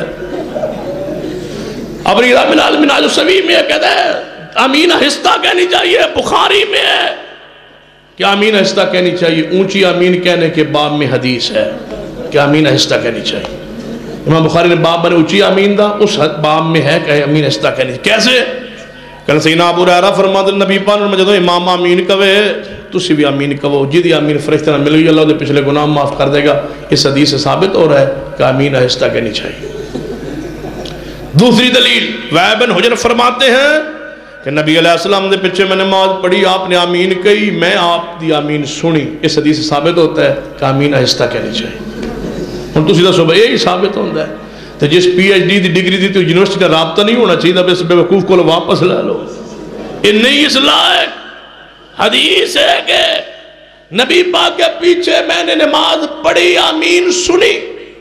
B: اب ریضا منال منال السوی میں کہتا ہے آمین آہستہ کہنی چاہیے. بخاری میں ہے کہ آمین آہستہ کہنی چاہیے. اونچی آمین کہنے کے باب میں حدیث ہے کہ آمین آہستہ کہنی چاہیے. امام بخاری نے باب بنے اونچی آمین دا, اس باب میں ہے کہ آمین آہستہ کہنی چاہیے. کیسے؟ کہ سیدنا ابو ہریرہ فرماتے ہیں نبی پاک نے جدوں امام آمین کہے تسی بھی آمین کہو. جدی آمین فرشتے نال مل گئی اللہ دے پچھلے گناہ معاف کر دے گا. اس حدیث سے ثابت ہو رہا ہے کہ آمین آہستہ کہنی چاہیے. دوسری دلیل وہب بن حجر فرماتے ہیں کہ نبی علیہ السلام نے پیچھے میں نماز پڑھی, آپ نے آمین کہی, میں آپ دی آمین سنی. اس حدیث سے ثابت ہوتا ہے کہ آمین آہستہ کہنی چاہیے. ہن تسی دسو بھائی یہی ثابت ہوتا ہے تو جس پی ایچ ڈی دی ڈگری دی تو یونیورسٹی کا رابطہ نہیں ہونا چاہیے. اب اس بے وقوف کو واپس لے لو. یہ نہیں اس لائق. حدیث ہے کہ نبی پاک کے پیچھے میں نے نماز پڑھی, آمین سنی.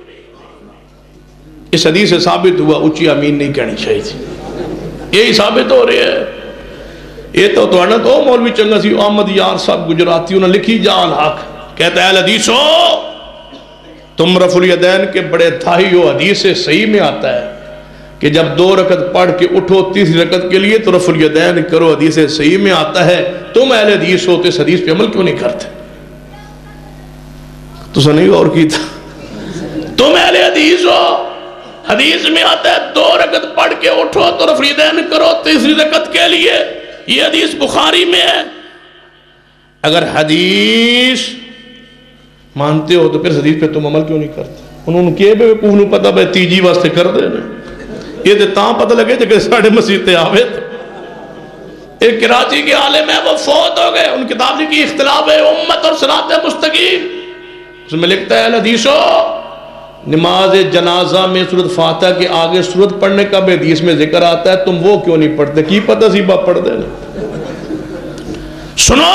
B: اس حدیث سے ثابت ہوا اونچی آمین نہیں کہنی چاہیے تھی. یہی ثابت ہو رہے ہے. یہ تو تو انا تو مولوی چنگا سی احمد یار صاحب گجراتی انہوں نے لکھی جان حق کہتا ہے حدیثو تم رفع الیدین کے بڑے دھائی ہو. حدیث سے صحیح میں آتا ہے کہ جب دو رکعت پڑھ کے اٹھو تیسری رکعت کے لیے تو رفع الیدین کرو. حدیث سے صحیح میں آتا ہے. تم اہل حدیث ہو تو اس حدیث پہ عمل کیوں نہیں کرتے؟ تو سن نہیں غور کی تھا. تم اہل حدیث ہو, حدیث میں آتا ہے دو رکعت پڑھ کے اٹھو تو رفع الیدین کرو تیسری رکعت کے لیے. یہ حدیث بخاری میں ہے. اگر حدیث مانتے ہو تو پھر حدیث پہ تم عمل کیوں نہیں کرتے؟ انہوں نے کیے بے وقوف نو پتا بے تیجی واسطے کر دے نا. یہ تو تاں پتہ لگے جگہ ساڑھے مسیح تے آوے تھے. ایک کراچی کے عالم ہے وہ فوت ہو گئے. ان کتاب کی اختلاف ہے امت اور صراط مستقیم. اس میں لکھتا ہے حدیثو نماز جنازہ میں سورۃ فاتحہ کے آگے سورت پڑھنے کا بھی حدیث میں ذکر آتا ہے. تم وہ کیوں نہیں پڑھتے؟ کی پتہ سی با پڑھ دے نا. سنو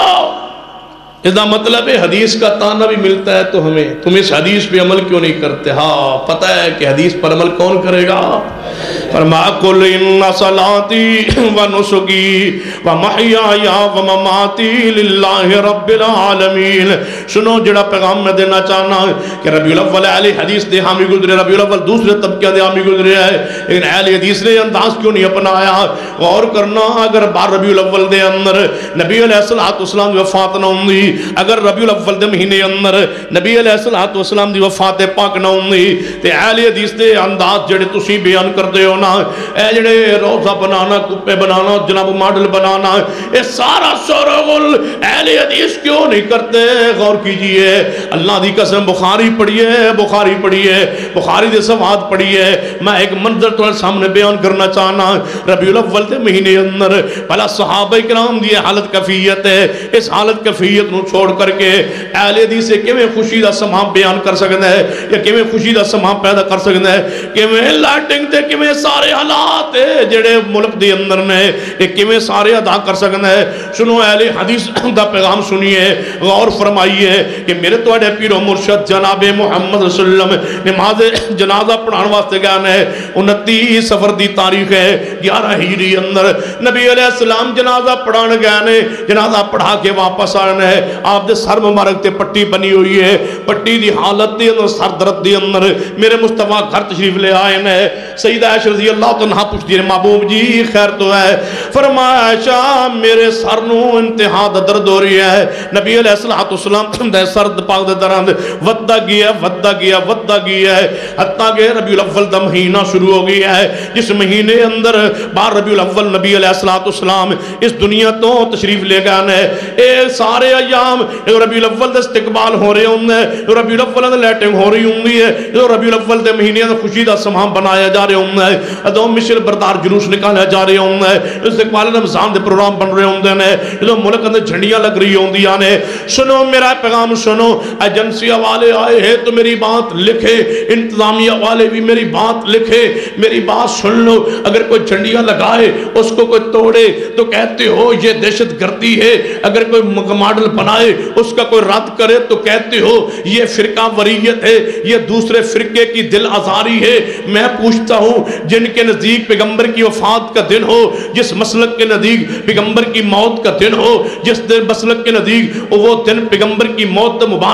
B: اس کا مطلب ہے حدیث کا تانا بھی ملتا ہے تو ہمیں تم اس حدیث پہ عمل کیوں نہیں کرتے؟ ہاں پتہ ہے کہ حدیث پر عمل کون کرے گا. فرمایا قل ان صلاتی و نسکی و محیای و مماتی للہ رب العالمین. سنو جڑا پیغام میں دینا چاہنا کہ ربیع الاول اہل حدیث دے حامی گزرے, ربیع الاول دوسرے طبقے دے حامی گزرے ہے, لیکن اہل حدیث نے انداز کیوں نہیں اپنایا؟ غور کرنا. اگر بار ربیع الاول دے اندر نبی علیہ السلام وفات نہ ہوندی, اگر ربیع الاول دے مہینے اندر نبی علیہ السلام دی وفات پاک نہ ہوندی تے اہل حدیث دے انداز جڑے تسی بیان کردے ہو نا, اے جڑے روزہ بنانا, کپے بنانا, جناب ماڈل بنانا, اے سارا شغل اہل حدیث کیوں نہیں کرتے؟ غور کیجئے. اللہ دی قسم بخاری پڑھیے, بخاری پڑھیے, بخاری دے سواد پڑھیے. میں ایک منظر تمہارے سامنے بیان کرنا چاہنا. ربیع الاول دے مہینے اندر پہلا صحابہ کرام دی حالت کیفیت ہے. اس حالت کیفیت نو چھوڑ کر کے اہل حدیث سے کیویں خوشی دا سما بیان کر سکدا ہے یا کیویں خوشی دا سما پیدا کر سکدا ہے؟ کیویں لائٹنگ تے کیویں سارے حالات جڑے ملک دے اندر نے یہ کیویں سارے ادا کر سکدا ہے؟ سنو اہل حدیث دا پیغام سنیے, غور فرمائیے کہ میرے تواڈے پیر و مرشد جناب محمد صلی اللہ علیہ وسلم نماز جنازہ پڑھان واسطے گئے نے. انتیس سفر دی تاریخ ہے گیارہ ہجری اندر نبی علیہ السلام جنازہ پڑھان گئے نے. جنازہ پڑھا کے واپس آنے ہے. آپ دے سر مبارک تے پٹی بنی ہوئی ہے. پٹی دی حالت دے اندر سر درد دے اندر میرے مصطفیٰ گھر تشریف لے آئے نے. سیدہ عائشہ رضی اللہ عنہا پوچھتی ہے محبوب جی خیر تو ہے؟ فرمایا عائشہ میرے سر نو انتہا درد ہو رہی ہے. نبی علیہ السلام دے سر پاک دے درد ودا گیا ودا گیا ودا گیا ہے حتیٰ کہ ربیع الاول دا مہینہ شروع ہو گیا ہے, جس مہینے اندر بار ربیع الاول نبی علیہ السلام اس دنیا تو تشریف لے گئے نے. اے سارے ایام ربیع الاول دے استقبال ہو رہے ہوں نے, ربیع الاول دے لیٹنگ ہو رہی ہوں ہے, ربیع الاول دے مہینے دا خوشی دا سما بنایا جا رہے ہوں نے, ادو مشر بردار جلوس نکالیا جا رہے ہوں نے, استقبال رمضان دے پروگرام بن رہے ہوں نے, ادو ملک اندر جھنڈیاں لگ رہی ہوں دیاں نے. سنو میرا پیغام سنو, ایجنسیہ والے آئے ہیں تو میری بات لکھے, انتظامیہ والے بھی میری بات لکھے, میری بات سن لو. اگر کوئی جھنڈیاں لگائے اس کو کوئی توڑے تو کہتے ہو یہ دہشت گردی ہے, اگر کوئی ماڈل بنائے اس کا کوئی رد کرے تو کہتے ہو یہ فرقہ وریت ہے, یہ دوسرے فرقے کی دل آزاری ہے. میں پوچھتا ہوں جن کے نزدیک پیغمبر کی وفات کا دن ہو, جس مسلک کے نزدیک پیغمبر کی موت کا دن ہو, جس دن مسلک کے نزدیک وہ دن پیغمبر کی موت مبارک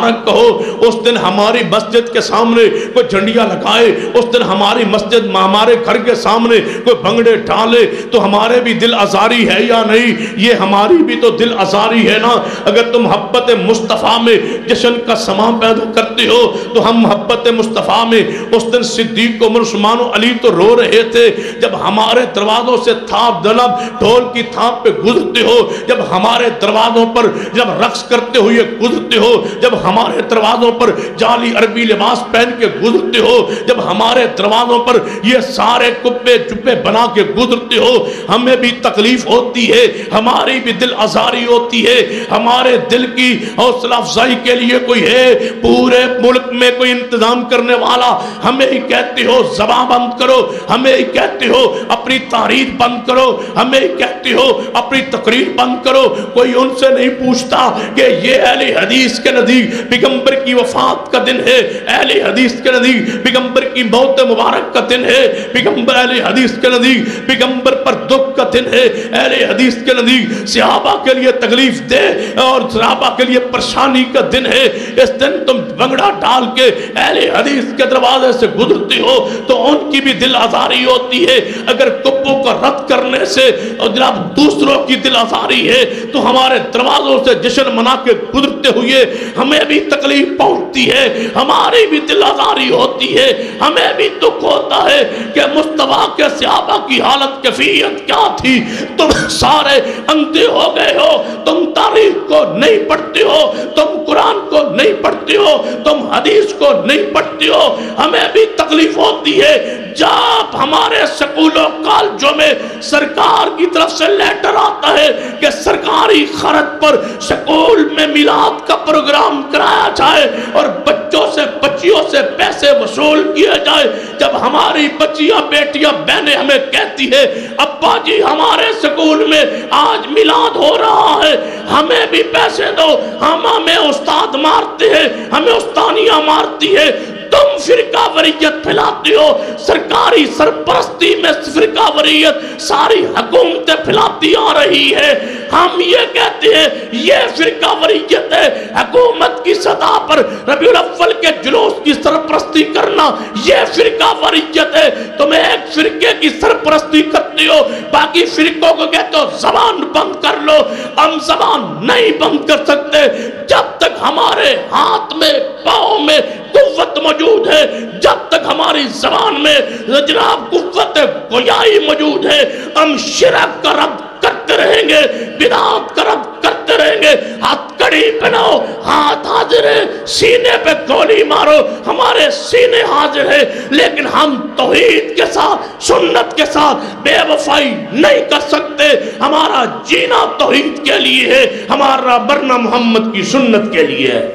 B: مبارک کہو، اس دن ہماری مسجد کے سامنے کوئی جھنڈیاں لگائے، اس دن ہماری مسجد ہمارے گھر کے سامنے کوئی بنگڑے ڈالے تو ہمارے بھی دل آزاری ہے یا نہیں؟ یہ ہماری بھی تو دل آزاری ہے نا۔ اگر تم محبت مصطفیٰ میں جشن کا سما پیدا کرتے ہو تو ہم محبت مصطفیٰ میں اس دن صدیق عمر عثمان و علی تو رو رہے تھے جب ہمارے دروازوں سے تھاپ دنب ڈھول کی تھاپ پہ گزرتے ہو، جب ہمارے دروازوں پر جب رقص کرتے ہوئے گزرتے ہو، جب ہمارے دروازوں پر جعلی عربی لباس پہن کے گزرتے ہو، جب ہمارے دروازوں پر یہ سارے کپے چپے بنا کے گزرتے ہو، ہمیں بھی تکلیف ہوتی ہے، ہماری بھی دل آزاری ہوتی ہے۔ ہمارے دل کی حوصلہ افزائی کے لیے کوئی ہے پورے ملک میں کوئی انتظام کرنے والا؟ ہمیں ہی کہتے ہو زبان بند کرو، ہمیں ہی کہتے ہو اپنی تحریر بند کرو، ہمیں ہی کہتے ہو اپنی تقریر بند کرو۔ کوئی ان سے نہیں پوچھتا کہ یہ اہل حدیث کے نزدیک پیغمبر کی وفات کا دن ہے، اہل حدیث کے نزدیک پیغمبر کی موت مبارک کا دن ہے، پیغمبر اہل حدیث کے نزدیک پیغمبر پر دکھ کا دن ہے، اہل حدیث کے نزدیک صحابہ کے لیے تکلیف دے اور صحابہ کے لیے پریشانی کا دن ہے۔ اس دن تم بنگڑا ڈال کے اہل حدیث کے دروازے سے گزرتے ہو تو ان کی بھی دل آزاری ہوتی ہے۔ اگر کپوں کا رد کرنے سے اور جناب دوسروں کی دل آزاری ہے تو ہمارے دروازوں سے جشن منا کے گزرتے ہوئے ہمیں بھی تکلیف پہنچتی ہے، ہماری بھی دل آزاری ہوتی ہے، ہمیں بھی دکھ ہوتا ہے کہ مصطفیٰ کے صحابہ کی حالت کیفیت کیا تھی۔ تم سارے اندھے ہو گئے ہو، تم تاریخ کو نہیں پڑھتے ہو، تم قرآن کو نہیں پڑھتے ہو، تم حدیث کو نہیں پڑھتے ہو، ہمیں بھی تکلیف ہوتی ہے جب ہمارے سکولوں کالجوں میں سرکار کی طرف سے لیٹر آتا ہے کہ سرکاری خرچ پر سکول میں میلاد کا پروگرام کرایا جائے اور بچوں سے بچیوں سے پیسے وصول کیے جائے۔ جب ہماری بچیاں بیٹیاں بہنیں ہمیں کہتی ہے ابا جی ہمارے سکول میں آج میلاد ہو رہا ہے، ہمیں بھی پیسے دو، ہم ہمیں استاد مارتے ہیں، ہمیں استانیاں مارتی ہے، تم فرقہ وریت پھیلاتے ہو۔ سرکاری سرپرستی میں فرقہ وریت ساری حکومتیں پھیلاتی آ رہی ہے، ہم یہ کہتے ہیں یہ فرقہ وریت ہے۔ حکومت کی سطح پر ربیع الاول کے جلوس کی سرپرستی کرنا یہ فرقہ وریت ہے۔ تم ایک فرقے کی سرپرستی کرتے ہو، باقی فرقوں کو کہتے ہو زبان بند کر لو۔ ہم زبان نہیں بند کر سکتے جب تک ہمارے ہاتھ میں پاؤں میں قوت موجود ہے، جب تک ہماری زبان میں جناب قوت گویائی موجود ہے، ہم شرک کا رد کرتے رہیں گے، بدعات کا رد کرتے رہیں گے۔ ہاتھ کڑی پہناؤ، ہاتھ حاضر ہے، سینے پہ گولی مارو، ہمارے سینے حاضر ہے، لیکن ہم توحید کے ساتھ سنت کے ساتھ بے وفائی نہیں کر سکتے۔ ہمارا جینا توحید کے لیے ہے، ہمارا مرنا محمد کی سنت کے لیے ہے۔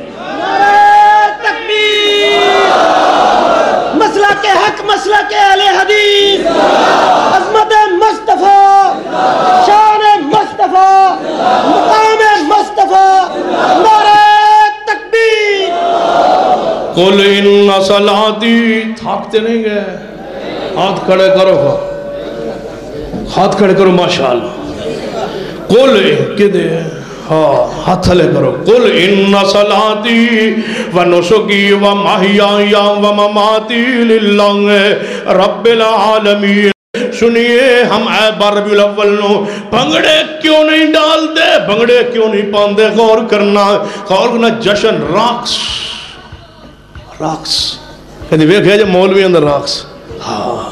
C: مسئلہ کے حق، مسئلہ کے اہل حدیث، عظمت مصطفیٰ، شان مصطفیٰ، مقام مصطفیٰ، نعرہ تکبیر۔
B: قل ان صلاتی، تھاکتے نہیں گئے، ہاتھ کھڑے کرو، ہاتھ کھڑے کرو ماشاءاللہ۔ قل کدے ہاتھ لے کرو، قل ان صلاتی و نسکی و محیایا و مماتی للہ رب العالمین۔ سنیے ہم اے بار ربیع الاول نو بھنگڑے کیوں نہیں ڈال دے، بھنگڑے کیوں نہیں پاندے؟ غور کرنا، غور کرنا، جشن راکس راکس کہتے ویکھے جب مولوی اندر راکس، ہاں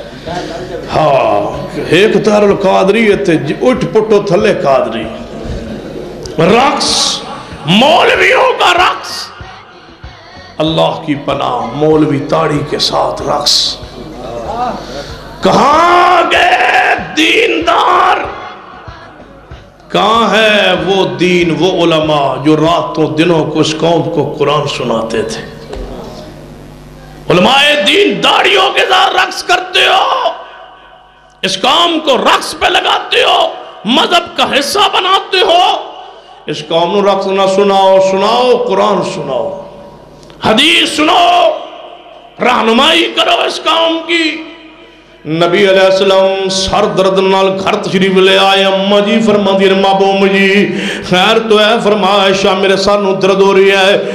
B: ہاں ایک تار القادری تے اٹھ پٹو تھلے قادری، رقص مولویوں کا رقص، اللہ کی پناہ مولوی تاڑی کے ساتھ رقص۔ کہاں گئے دیندار؟ کہاں ہے وہ دین، وہ علماء جو راتوں دنوں کو اس قوم کو قرآن سناتے تھے؟ علماء دین داڑیوں کے ساتھ رقص کرتے ہو، اس قوم کو رقص پہ لگاتے ہو، مذہب کا حصہ بناتے ہو۔ اس قوم نو رقص نہ سناؤ، سناؤ قرآن، سناؤ حدیث، سناؤ، رہنمائی کرو اس قوم کی۔ نبی علیہ السلام سر درد نال گھر تشریف لے آئے، اماں جی فرما دی مابوم جی خیر تو ہے، فرمایا عائشہ میرے سر نو درد ہو رہی ہے،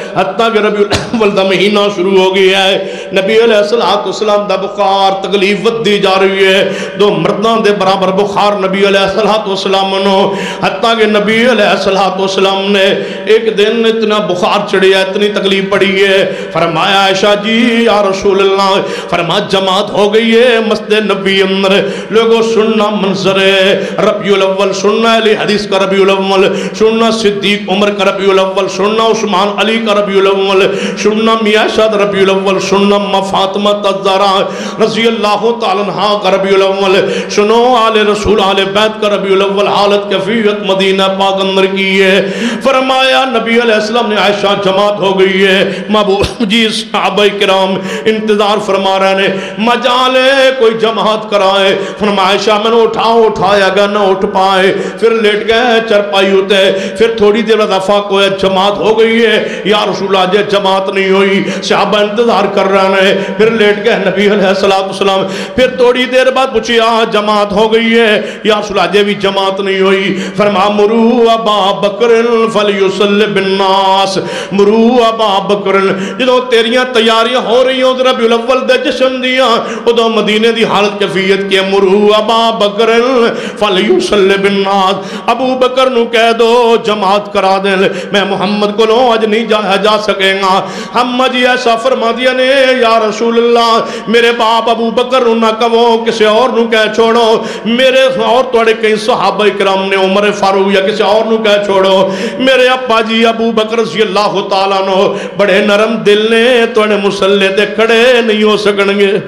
B: حتیٰ کہ ربیع الاول دا مہینہ شروع ہو گیا ہے، نبی علیہ السلام دا بخار تکلیف ودی جا رہی ہے، دو مردان دے برابر بخار نبی علیہ السلام نو، حتیٰ کہ نبی علیہ السلام نے ایک دن اتنا بخار چڑھی ہے، اتنی تکلیف پڑی ہے، فرمایا عائشہ جی یا رسول اللہ، فرمایا جماعت ہو گئی ہے مسجد نبی اندر، لوگوں سننا منظر ہے، ربیع الاول سننا علی حدیث کا ربیع الاول، سننا صدیق عمر کا ربیع الاول، سننا عثمان علی کا ربیع الاول، سننا میاں شاد ربیع الاول، سننا فاطمہ الزہرا رضی اللہ تعالیٰ عنہ کا ربیع الاول، سنو آل رسول آل بیت کا ربیع الاول، حالت کیفیت مدینہ پاک اندر کی ہے۔ فرمایا نبی علیہ السلام نے عائشہ جماعت ہو گئی ہے، محبوب جی صحابہ کرام انتظار فرما رہے ہیں مجالے کوئی جماعت کرائے، فرمایا عائشہ میں نے اٹھاؤ اٹھایا گا نہ اٹھ پائے، پھر لیٹ گئے چرپائی ہوتے، پھر تھوڑی دیر دفعہ کو جماعت ہو گئی ہے، یا رسول اللہ جے جماعت نہیں ہوئی، صحابہ انتظار کر رہے ہیں، پھر لیٹ گئے نبی علیہ السلام، پھر تھوڑی دیر بعد پوچھیا جماعت ہو گئی ہے، یا رسول اللہ جے بھی جماعت نہیں ہوئی، فرمایا مرو ابا بکر فلیصلی بالناس، مرو ابا بکر، جدو تیریاں تیاریاں ہو رہی ہوں ربیع الاول دے جشن دیاں، ادو مدینے دی حالت کیفیت کی مرو ابا بکر فلیصلی بالناس، ابو بکر نو کہہ دو جماعت کرا دیں، میں محمد کو لوں آج نہیں جا, جا سکیں گا۔ ہم جی ایسا فرما دیا نے یا رسول اللہ میرے باپ ابو بکر نو نہ کہو کسی اور نو کہہ چھوڑو، میرے اور توڑے کئی صحابہ کرام نے عمر فاروق یا کسی اور نو کہہ چھوڑو، میرے ابا جی ابو بکر رضی اللہ تعالیٰ نو بڑے نرم دل نے توڑے مسلح تے کھڑے نہیں ہو سکن گے،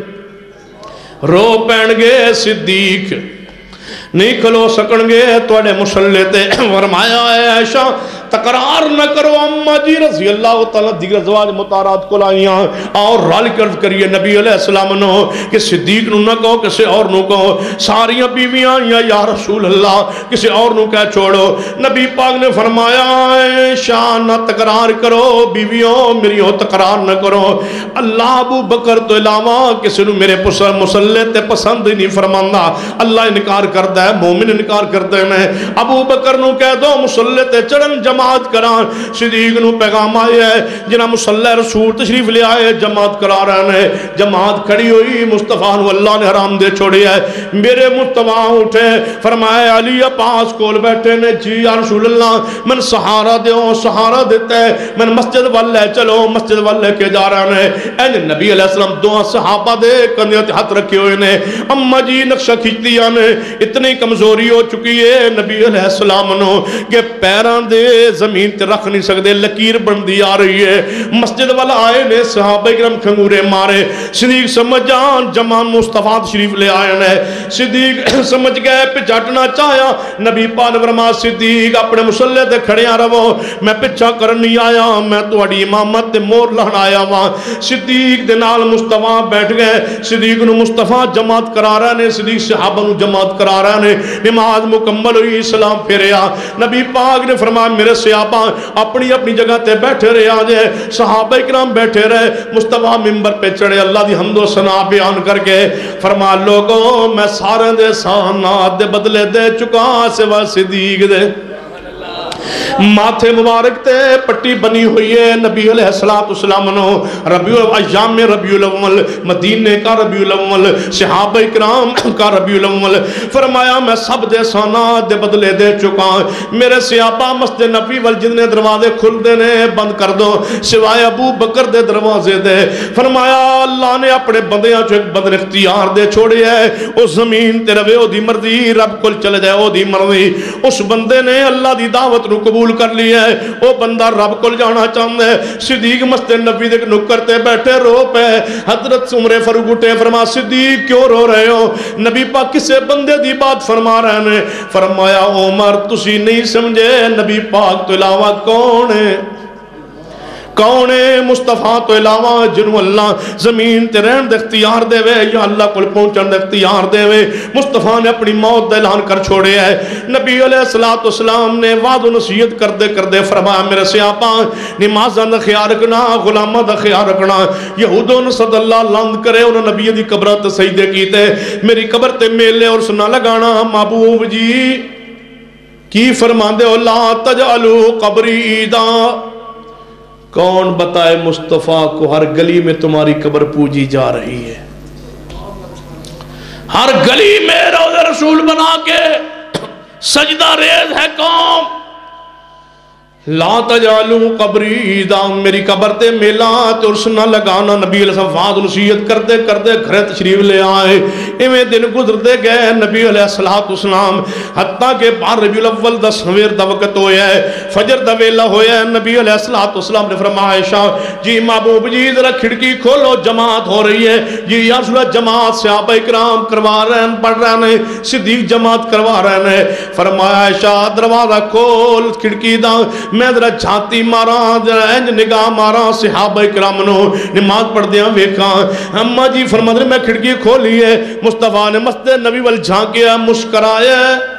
B: رو پین گے صدیق نہیں کھلو سکن گے توڑے مسلح تے، فرمایا اے عائشہ تقرار نہ کرو اماں جی رضی اللہ تعالیٰ دیگر زواج مطارات کو لائیاں، اور رال کرد کریے نبی علیہ السلام نو کہ صدیق نو نہ کہو کسی اور نو کہو، ساریاں بیویاں یا یا رسول اللہ کسی اور نو کہہ چھوڑو، نبی پاک نے فرمایا عائشہ نہ تقرار کرو بیویوں میری ہو تقرار نہ کرو، اللہ ابو بکر تو علاوہ کسی نو میرے مسلح تے پسند ہی نہیں فرماندہ، اللہ انکار کردہ ہے، مومن انکار کردہ ہے، ابو بکر نو کہہ دو مسلح تے چڑھن جمع جماعت کران، صدیق نو پیغام آئے ہے جنہ مسلح رسول تشریف لے آئے جماعت کرا رہے ہیں، جماعت کھڑی ہوئی مصطفیٰ نو اللہ نے حرام دے چھوڑی ہے، میرے مصطفیٰ اٹھے فرمائے علی پاس کول بیٹھے نے جی یا رسول اللہ من سہارا دیوں سہارا دیتا ہے، من مسجد والے چلو مسجد والے کے جا رہے ہیں، این نبی علیہ السلام دعا صحابہ دے کندیت ہاتھ رکھے ہوئے نے، اماں جی نقشہ کھچتی آنے اتنی کمزوری ہو چکی ہے نبی علیہ السلام نو کہ پیران دے زمین تے رکھ نہیں سکتے، لکیر بندی آ رہی ہے، مسجد والا آئے نے صحابہ کرام کھنگورے مارے، صدیق سمجھ جان جمان مصطفیٰ شریف لے آئے نے، صدیق سمجھ گئے پچھاٹنا چاہیا، نبی پاک فرما صدیق اپنے مسلح تے کھڑے آ رہو، میں پچھا کرن نہیں آیا، میں تواڈی امامت تے مور لہن آیا وا، صدیق دے نال مصطفیٰ بیٹھ گئے، صدیق نو مصطفیٰ جماعت کرا رہے نے، صدیق صحابہ نو جماعت کرا رہے نے، نماز مکمل ہوئی سلام پھیریا، نبی پاک نے فرمایا میرے صحابہ اپنی اپنی جگہ تے بیٹھے رہے آجے، صحابہ اکرام بیٹھے رہے، مصطفیٰ ممبر پہ چڑھے اللہ دی حمد و ثنا بیان کر کے فرما لوگوں میں سارے دے سانات دے بدلے دے چکا سوا صدیق دے، ماتھے مبارک تے پٹی بنی ہوئی ہے نبی علیہ السلام نو، ربیع ایام ربیع الاول مدینے کا ربیع الاول صحابہ اکرام کا ربیع الاول، فرمایا میں سب دے سانات دے بدلے دے چکا، میرے صحابہ مسجد نبی وال جتنے دروازے کھل دینے بند کر دو سوائے ابو بکر دے دروازے دے، فرمایا اللہ نے اپنے بندیاں چو ایک بدر اختیار دے چھوڑے ہے، اس زمین تے روے او دی مرضی رب کل چلے جائے او دی مرضی، اس بندے نے اللہ دی دعوت نو قبول کر لیا ہے، وہ بندہ رب کل جانا چاہتا ہے، صدیق مسجد نبی دے نکر تے بیٹھے رو پہ، حضرت عمر فاروق اٹھے فرما صدیق کیوں رو رہے ہو، نبی پاک کسے بندے دی بات فرما رہے ہیں، فرمایا عمر تسی نہیں سمجھے نبی پاک تو علاوہ کون ہے، کون ہے مصطفیٰ تو علاوہ جنہوں اللہ زمین تے رہن دے اختیار دے وے یا اللہ کو پہنچن دے اختیار دے وے، مصطفیٰ نے اپنی موت دے اعلان کر چھوڑے ہے، نبی علیہ السلام نے وعد و نصیحت کر دے کر دے فرمایا میرے سیاپاں نمازاں دا خیال رکھنا، غلامہ دا خیال رکھنا، یہود و نصد اللہ لاند کرے انہوں نبی دی قبر تے سجدے کیتے، میری قبر تے میلے اور سنا لگانا، محبوب جی کی فرمان دے لا تجعلوا قبری عیدا، کون بتائے مصطفیٰ کو ہر گلی میں تمہاری قبر پوجی جا رہی ہے، ہر گلی میں روضہ رسول بنا کے سجدہ ریز ہے قوم۔ لا تجعلوا قبری عیدا، میری قبر تے میلاد عرس نہ لگانا۔ نبی علیہ السلام نصیحت کرتے کرتے گھر تشریف لے آئے، ایویں دن گزرتے گئے نبی علیہ السلام، حتیٰ کہ بارہ ربیع الاول دا سویر دا وقت ہویا ہے، فجر دا ویلا ہویا ہے۔ نبی علیہ السلام نے فرمایا عائشہ جی محبوب جی ذرا کھڑکی کھولو، جماعت ہو رہی ہے۔ جی یا رسول اللہ جماعت صحابہ کرام کروا رہے ہیں، پڑھ رہے ہیں، صدیق جماعت کروا رہے ہیں۔ فرمایا عائشہ دروازہ کھول کھڑکی دا، میں ذرا جھانتی مارا، ذرا انج نگاہ مارا صحابہ کرام نو نماز پڑھ دیاں ویکھاں۔ اماں جی فرما دے میں کھڑکی کھولی ہے، مصطفیٰ نے مسجد نبی وال جھانکیا، مسکرایا،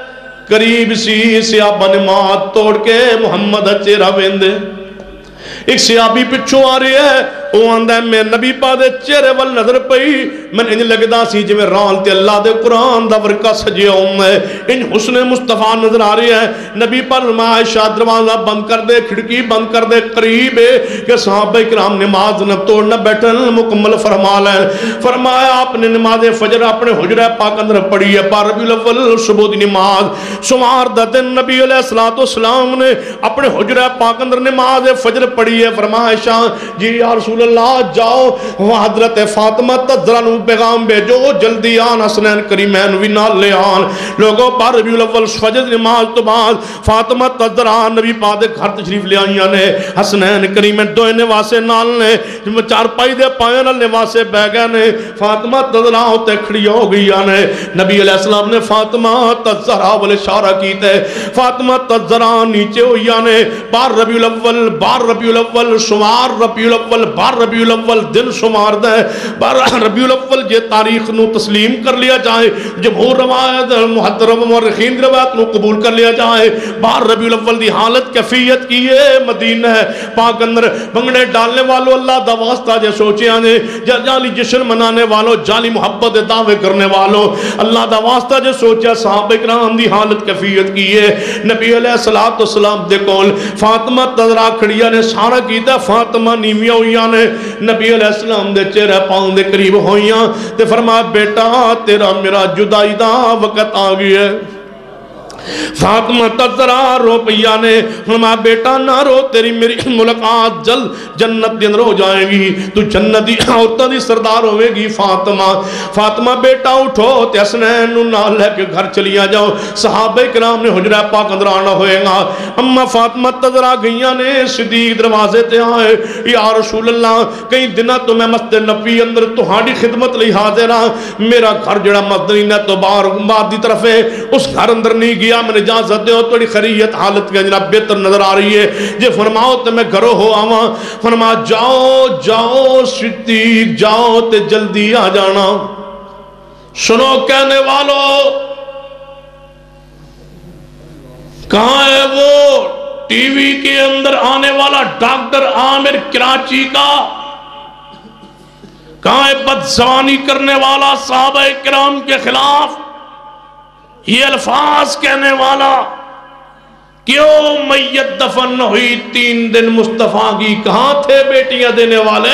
B: قریب سی صحابہ نماز توڑ کے محمد چہرہ ویندے۔ ایک صحابی پچھو آ رہی ہے، وہ آندہ ہے میں نبی پا دے چہرے وال نظر پئی، میں انج لگدا سی جو میں ران تے اللہ دے قرآن دا ورکا سجے ہوں ہے، ان حسن مصطفیٰ نظر آ رہی ہے۔ نبی پر عائشہ دروازہ بند کر دے، کھڑکی بند کر دے، قریب ہے کہ صحابہ کرام نماز نہ توڑنا بیٹھن مکمل فرما لیں۔ فرمایا آپ نے نماز فجر اپنے حجرہ پاک اندر پڑھی ہے، بارہ ربیع الاول صبح دی نماز سمار دا دن نبی علیہ السلام نے اپنے حجرہ پاک اندر نماز فجر پڑھی ہے۔ فرمایا عائشہ جی یا رسول اللہ جاؤ وہ حضرت فاطمہ تزرہ نو پیغام بھیجو جلدی آن حسنین کریمین وی نال لے آن۔ لوگوں بارہ ربیع الاول فجر نماز تو بعد فاطمہ تزرہ نبی پاک دے گھر تشریف لے آئیاں نے، حسنین کریمین دوئے نواسے نال نے، چار پائی دے پائیں نال نواسے بہ گئے نے۔ فاطمہ تزرہ ہوتے کھڑی ہو گئی نے، نبی علیہ السلام نے فاطمہ تزرہ والے اشارہ کیتے، فاطمہ تزرہ نیچے ہوئی نے۔ بارہ ربیع الاول بارہ ربیع الاول شمار ربیع الاول بارہ ربیع الاول دن شمار دے، بارہ ربیع الاول جے تاریخ نو تسلیم کر لیا جائے، جمہور روایت محترم مورخین روایت نو قبول کر لیا جائے، بارہ ربیع الاول دی حالت کیفیت کی ہے مدینہ پاک اندر بنگڑے ڈالنے والوں اللہ دا واسطہ جے سوچے آنے، جعلی جشن منانے والوں، جعلی محبت دعوے کرنے والوں، اللہ دا واسطہ جے سوچے صحابہ کرام دی حالت کیفیت کی ہے۔ نبی علیہ السلام دے کول فاطمہ تزرہ کھڑیا نے سارا کیتا، فاطمہ نیویاں ہوئیاں نے، نبی علیہ السلام دے چہرہ پاؤں دے قریب ہوئیاں تے فرمایا بیٹا تیرا میرا جدائی دا وقت آ گیا ہے۔ فاطمہ تزرہ رو پیا نے فرمایا بیٹا نہ رو، تیری میری ملاقات جلد جنت دن رو جائے گی، تو جنتی عورتوں دی سردار ہوئے گی۔ فاطمہ فاطمہ بیٹا اٹھو تے حسنین نو نال لے کے گھر چلیا جاؤ، صحابہ کرام نے حجرہ پاک اندر آنا ہوئے گا۔ اما فاطمہ تزرہ گئیاں نے، صدیق دروازے تے آئے، یا رسول اللہ کئی دنہ تو میں مسجد نبوی اندر تہاڈی خدمت لئی حاضر ہاں، میرا گھر جڑا مدینہ تو باہر باہر دی طرف ہے، اس گھر اندر نہیں گیا، میں نے اجازت دے ہو توڑی خریت حالت کے جناب بہتر نظر آ رہی ہے، جے فرماؤ تے میں گھرو ہو آواں۔ فرما جاؤ جاؤ صدیق جاؤ تے جلدی آ جانا۔ سنو کہنے والو کہاں ہے وہ ٹی وی کے اندر آنے والا ڈاکٹر عامر کراچی کا، کہاں ہے بدزبانی کرنے والا صحابہ کرام کے خلاف یہ الفاظ کہنے والا، کیوں میت دفن نہ ہوئی تین دن مصطفیٰ کی، کہاں تھے بیٹیاں دینے والے؟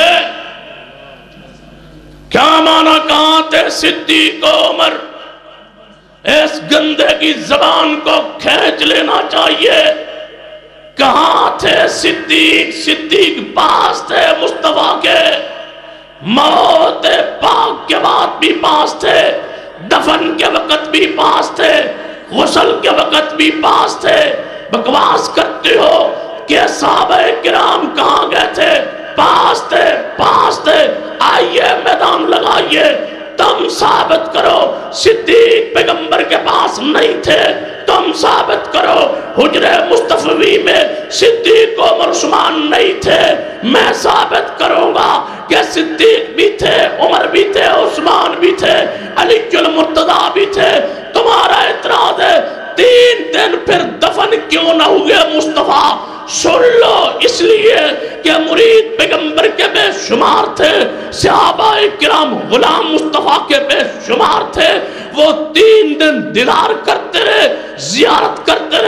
B: کیا مانا کہاں تھے صدیق و عمر؟ اس گندے کی زبان کو کھینچ لینا چاہیے۔ کہاں تھے صدیق؟ صدیق پاس تھے مصطفیٰ کے، موت پاک کے بعد بھی پاس تھے، دفن کے وقت بھی پاس تھے، غسل کے وقت بھی پاس تھے۔ بکواس کرتے ہو کہ صحابہ کرام کہاں گئے تھے؟ پاس تھے پاس تھے۔ آئیے میدان لگائیے، تم ثابت کرو صدیق پیغمبر کے پاس نہیں تھے، تم ثابت کرو حجرہ مصطفی میں صدیق و عمر عثمان نہیں تھے، میں ثابت کروں گا کہ صدیق بھی تھے، عمر بھی تھے، عثمان بھی تھے، علی المرتضیٰ بھی تھے۔ تمہارا اعتراض ہے تین دن پھر دفن کیوں نہ ہوئے مصطفیٰ؟ سن لو، اس لیے کہ مرید پیغمبر کے بے شمار تھے، صحابہ کرام غلام مصطفیٰ کے بے شمار تھے، وہ تین دن دیدار کرتے رہے، زیارت کرتے رہے،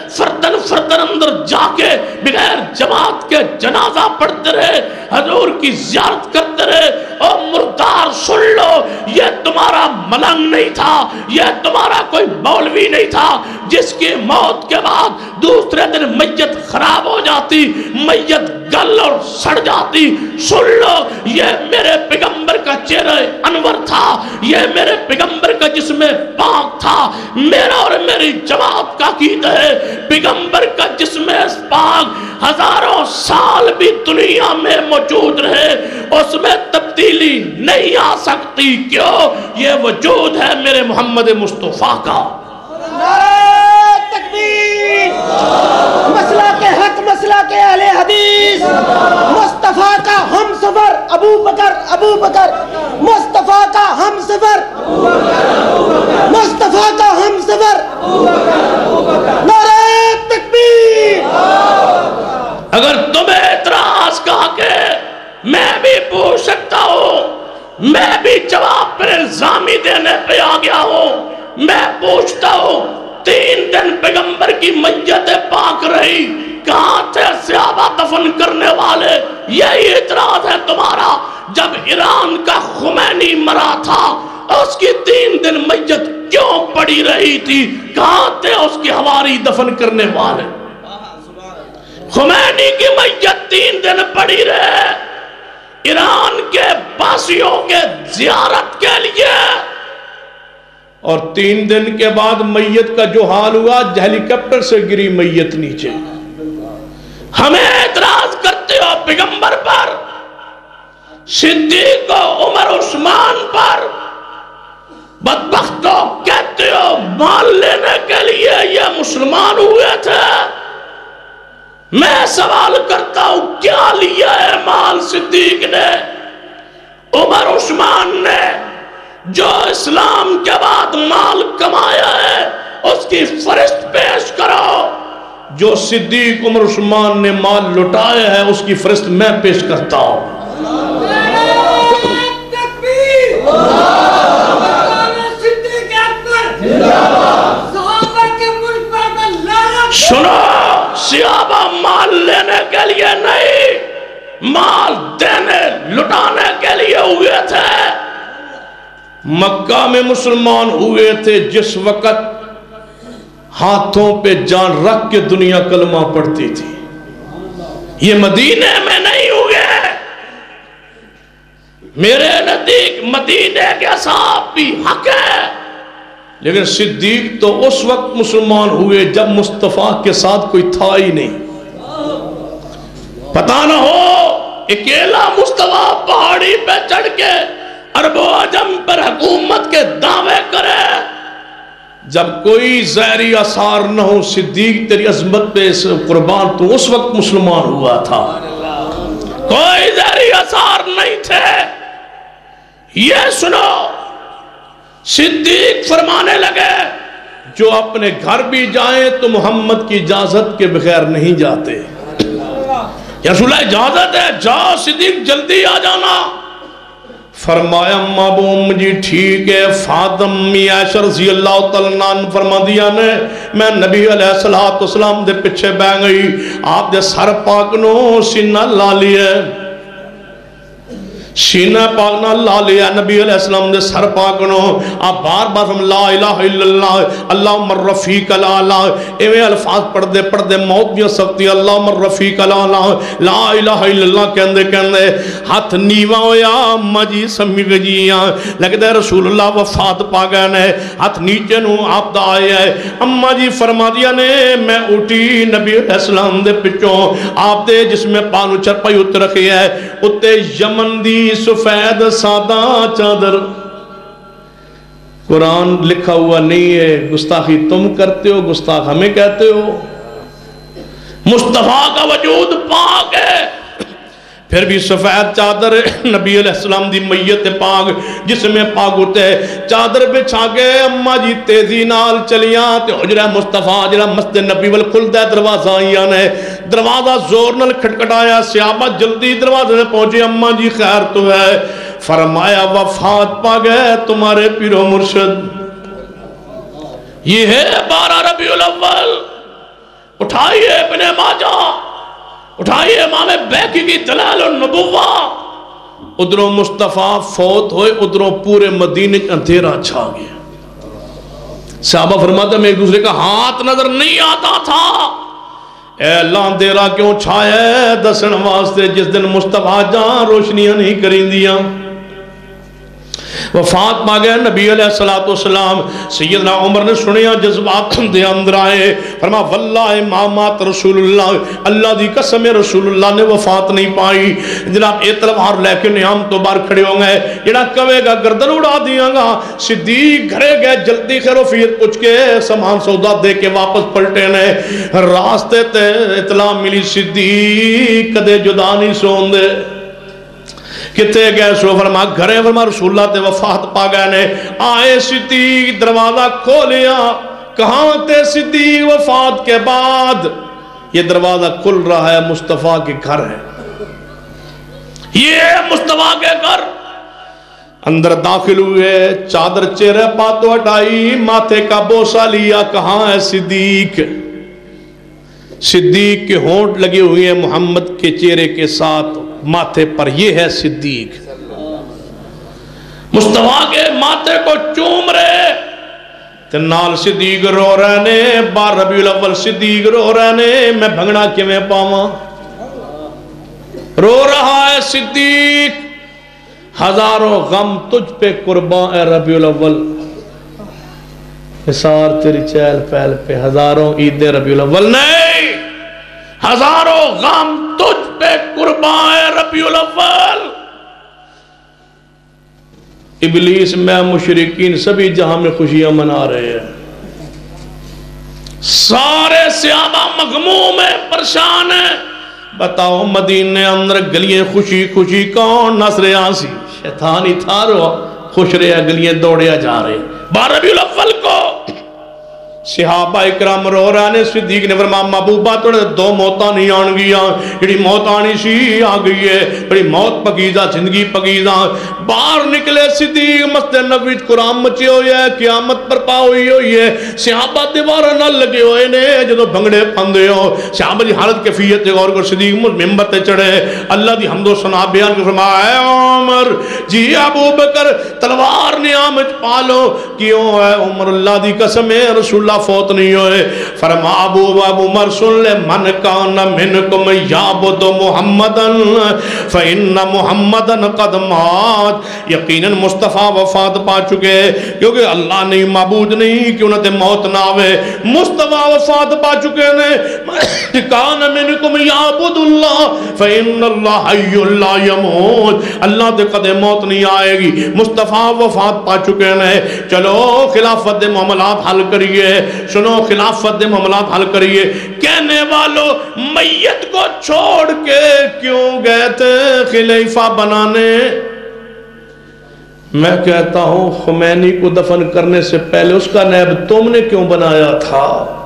B: فردن فردن اندر جا کے بغیر جماعت کے جنازہ پڑھتے رہے، حضور کی زیارت کرتے رہے. اور مردار سن لو، یہ تمہارا ملنگ نہیں تھا، یہ تمہارا کوئی مولوی نہیں تھا جس کی موت کے بعد دوسرے دن میت خراب ہو جاتی، میت گل اور سڑ جاتی. سن لو، یہ میرے پیغمبر کا چہرہ انور تھا، یہ میرے پیغمبر کا جسم پاک تھا. میرا اور میری جماعت کا عقیدہ ہے پیغمبر کا جسم پاک ہزاروں سال بھی دنیا میں موجود رہے، اس میں تبدیلی نہیں آ سکتی. کیوں؟ یہ وجود ہے میرے محمد مصطفیٰ کا.
C: نعرہ تکبیر، مسئلہ کے حق، مسئلہ کے اہل حدیث، مصطفیٰ کا ہم سفر ابو بکر، ابو بکر مصطفیٰ کا ہم سفر، مصطفیٰ کا ہم سفر. نعرہ تکبیر.
B: اگر تمہیں اعتراض کا کہ میں بھی پوچھ سکتا ہوں، میں بھی جواب پر الزامی دینے پہ آ گیا ہوں. میں پوچھتا ہوں، تین دن پیغمبر کی میت پاک رہی، کہاں تھے صحابہ دفن کرنے والے؟ یہی اعتراض ہے تمہارا. جب ایران کا خمینی مرا تھا، اس کی تین دن میت کیوں پڑی رہی تھی؟ کہاں تھے اس کی حواری دفن کرنے والے؟ خمینی کی میت تین دن پڑی رہے ایران کے باسیوں کے زیارت کے لیے، اور تین دن کے بعد میت کا جو حال ہوا، ہیلی کاپٹر سے گری میت نیچے. ہمیں اعتراض کرتے ہو پیغمبر پر، صدیق و عمر عثمان پر، بدبختوں کہتے ہو مال لینے کے لیے یہ مسلمان ہوئے تھے. میں سوال کرتا ہوں، کیا لیا ہے مال صدیق نے، عمر عثمان نے؟ جو اسلام کے بعد مال کمایا ہے اس کی فہرست پیش کرو. جو صدیق عمر عثمان نے مال لٹایا ہے اس کی فہرست میں پیش کرتا ہوں. سنو، صحابہ مال لینے کے لیے نہیں، مال دینے لٹانے کے لیے ہوئے تھے. مکہ میں مسلمان ہوئے تھے جس وقت ہاتھوں پہ جان رکھ کے دنیا کلمہ پڑھتی تھی. یہ مدینے میں نہیں ہوئے. میرے نزدیک مدینے کے صاحب بھی حق ہے، لیکن صدیق تو اس وقت مسلمان ہوئے جب مصطفیٰ کے ساتھ کوئی تھا ہی نہیں. پتہ نہ ہو اکیلا مصطفیٰ پہاڑی پہ چڑھ کے عرب و عجم پر حکومت کے دعوے کرے، جب کوئی ظاہری آثار نہ ہو. صدیق تیری عظمت پہ قربان تو اس وقت مسلمان ہوا تھا، کوئی ظاہری آثار نہیں تھے. یہ سنو، صدیق فرمانے لگے جو اپنے گھر بھی جائیں تو محمد کی اجازت کے بغیر نہیں جاتے. یا رسول اللہ اجازت ہے، جاؤ صدیق جلدی آ جانا. فرمایا اماں بوم جی ٹھیک ہے. فاطمی عائشہ رضی اللہ تعالیٰ عنہ فرما دیا نے میں نبی علیہ السلام دے پچھے بہ گئی، آپ دے سر پاک نو سینہ لا لیا، سینہ پاک نہ لا لیا نبی علیہ السلام دے سر پاک نو. آپ بار بار ہم لا الہ الا اللہ اللہم الرفیق الاعلیٰ ایویں الفاظ پڑھ دے پڑھ دے موت بھی سکتی. اللہم الرفیق الاعلیٰ لا الہ الا اللہ کہندے کہندے ہاتھ نیواں ہویا. اماں جی سمی گجیاں لگدے رسول اللہ وفات پا گئے نے، ہاتھ نیچے نو آپ دا آیا ہے. اماں جی فرما دیا نے میں اٹھی نبی علیہ السلام دے پچھوں آپ دے جس میں پانو چرپائی ات رکھی ہے، اتے یمن دی سفید سادہ چادر. قرآن لکھا ہوا نہیں ہے، گستاخی تم کرتے ہو، گستاخ ہمیں کہتے ہو. مصطفیٰ کا وجود پاک ہے، پھر بھی سفید چادر نبی علیہ السلام دی میت پاک جس میں پاک ہوتے ہیں چادر بچھا کے اماں جی تیزی نال چلیاں تے حجرہ مصطفیٰ جڑا مسجد نبی ول کھلدا ہے دروازہ آئیاں نے. دروازہ زور نال کھٹکھٹایا، صحابہ جلدی دروازے میں پہنچے. اماں جی خیر تو ہے. فرمایا وفات پا گئے تمہارے پیر و مرشد. یہ ہے بارہ ربیع الاول. اٹھائیے ابن ماجہ، اٹھائیے امام بیہقی کی دلائل النبوہ. ادھروں مصطفیٰ فوت ہوئے، ادھروں پورے مدینے اندھیرا چھا گیا. صحابہ فرماتے ہیں میں ایک دوسرے کا ہاتھ نظر نہیں آتا تھا. اے اللہ اندھیرا کیوں چھایا ہے؟ دسن واسطے جس دن مصطفیٰ جان روشنیاں نہیں کریں دیا. وفات پا گئے نبی علیہ السلام. سیدنا عمر نے سنیا، جذبات دے اندر آئے. فرما واللہ ما مات رسول اللہ، اللہ دی قسم رسول اللہ نے وفات نہیں پائی. جناب اے تلوار لے کے نیام تو بار کھڑے ہوں گے، جڑا کہے گا گردن اڑا دیاں گا. صدیق گھرے گئے، جلدی خیر وفیت پوچھ کے سامان سودا دے کے واپس پلٹے نے. راستے تے اطلاع ملی صدیق کدے جدا نہیں سون دے. کتے گئے سو؟ فرما گھرے. فرما رسول اللہ تے وفات پا گئے نے. آئے صدیق دروازہ کھولیا. کہاں تے صدیق وفات کے بعد؟ یہ دروازہ کھل رہا ہے، مصطفیٰ کے گھر ہے. یہ مصطفیٰ کے گھر. اندر داخل ہوئے، چادر چہرے پاتو ہٹائی، ماتھے کا بوسہ لیا. کہاں ہے صدیق؟ صدیق کے ہونٹ لگے ہوئے ہیں محمد کے چہرے کے ساتھ ماتھے پر. یہ ہے صدیق. مصطفیٰ کے ماتھے کو چوم رہے تے نال صدیق رو رہے نے. بار ربیع الاول صدیق رو رہے نے. میں بھنگڑا کیویں پاواں؟ رو رہا ہے صدیق. ہزاروں غم تجھ پہ قربان اے ربیع الاول. نثار تیری چہل پہل پہ ہزاروں عید ربیع الاول. نہیں، ہزاروں غم تجھ پہ قربان ہے ربیع الاول. ابلیس میں مشرکین سبھی جہاں میں خوشیاں منا رہے ہیں. سارے صحابہ مغموم ہیں، پریشان ہیں. بتاؤ مدینے اندر گلیاں خوشی خوشی کون نس رہے آنسی؟ شیطان ہی تھا رو خوش رہے گلیاں دوڑیا جا رہے. بارہ ربیع الاول کو صحابہ اکرام رو رہے نے. صدیق نے فرمایا محبوبہ توڑے دو موتاں نہیں آن گیا. جڑی موت آنی سی آ گئی ہے. بڑی موت پکیزہ، زندگی پکیزہ. باہر نکلے صدیق. مسجد نبوی قرآن مچے ہوئے ہے، قیامت پر پا ہوئی ہوئی ہے. صحابہ دیوارہ نہ لگے ہوئے نے جدو بھنگڑے پندے ہو. صحابہ دی حالت کیفیت غور کر. صدیق ممبر تے چڑھے، اللہ دی حمد و ثنا بیان کو فرمایا اے عمر جی ابو بکر تلوار نیام پالو. کیوں ہے عمر؟ اللہ دی قسم ہے رسول اللہ فوت نہیں ہوئے. فرما ابو ابو عمر سن لے، من کان منکم یعبد محمدن فإن محمدن قد مات. یقیناً مصطفیٰ وفات پا چکے، کیونکہ اللہ نہیں معبود نہیں کہ انہیں موت نہ آوے. مصطفیٰ وفات پا چکے نے. کان منکم یعبد اللہ فإن اللہ حی لا یموت. اللہ دے قد موت نہیں آئے گی. مصطفیٰ وفات پا چکے نے. چلو خلافت دے معاملات حل کریے. سنو خلافت دے معاملات حل کریے. کہنے والوں میت کو چھوڑ کے کیوں گئے تھے خلیفہ بنانے؟ میں کہتا ہوں خمینی کو دفن کرنے سے پہلے اس کا نائب تم نے کیوں بنایا تھا؟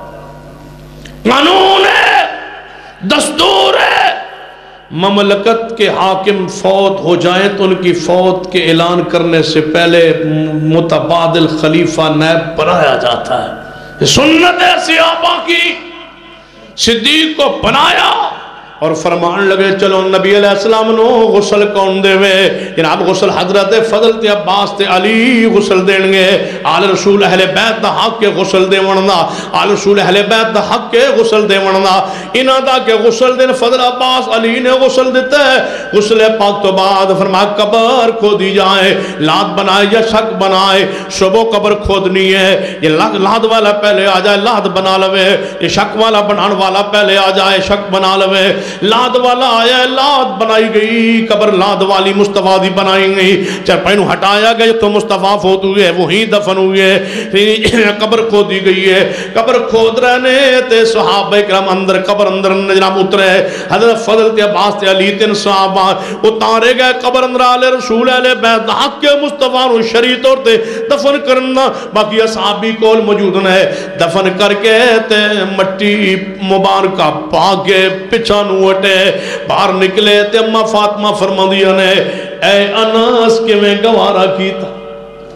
B: قانون ہے، دستور ہے. مملکت کے حاکم فوت ہو جائیں تو ان کی فوت کے اعلان کرنے سے پہلے متبادل خلیفہ نائب بنایا جاتا ہے. سنت ہے صحابہ کی. صدیق کو بنایا اور فرمان لگے چلو نبی علیہ السلام نو غسل کون دے وے؟ جناب غسل حضرت فضل تے عباس تے علی غسل دین گے. آل رسول اہل بیت دا حق کے غسل دے وندا. آل رسول اہل بیت دا حق کے غسل دے وندا. انہاں دا کے غسل دین فضل عباس علی نے غسل دیتا ہے. غسل پاک تو بعد فرمایا قبر کھودی جائے. لات بنائے یا شک بنائے. صبح قبر کھودنی ہے. یہ لات والا پہلے آ جائے لات بنا لوے. یہ شک والا بنان والا پہلے آ جائے شک بنا لوے. لاد والا آیا ہے لاد بنائی گئی. قبر لاد والی مصطفیٰ دی بنائی گئی. چرپائنو ہٹایا گیا تو مصطفیٰ فوت ہوئے وہیں دفن ہوئے. پھر قبر کھودی گئی ہے. قبر کھود رہنے تے صحابہ کرام اندر قبر اندر جناب اترے. حضرت فضل تے عباس تے علی تین صحابہ اتارے گئے قبر اندر. آل رسول اہل بیت حق کے مصطفیٰ نو شریع طور تے دفن کرنا. باقی اصحابی کول موجود ہے. دفن کر کے تے مٹی مبارکہ پاکے پچھا نو وٹے باہر نکلے تے اماں فاطمہ فرما دیا نے اے اناس کے میں گوارا کیتا.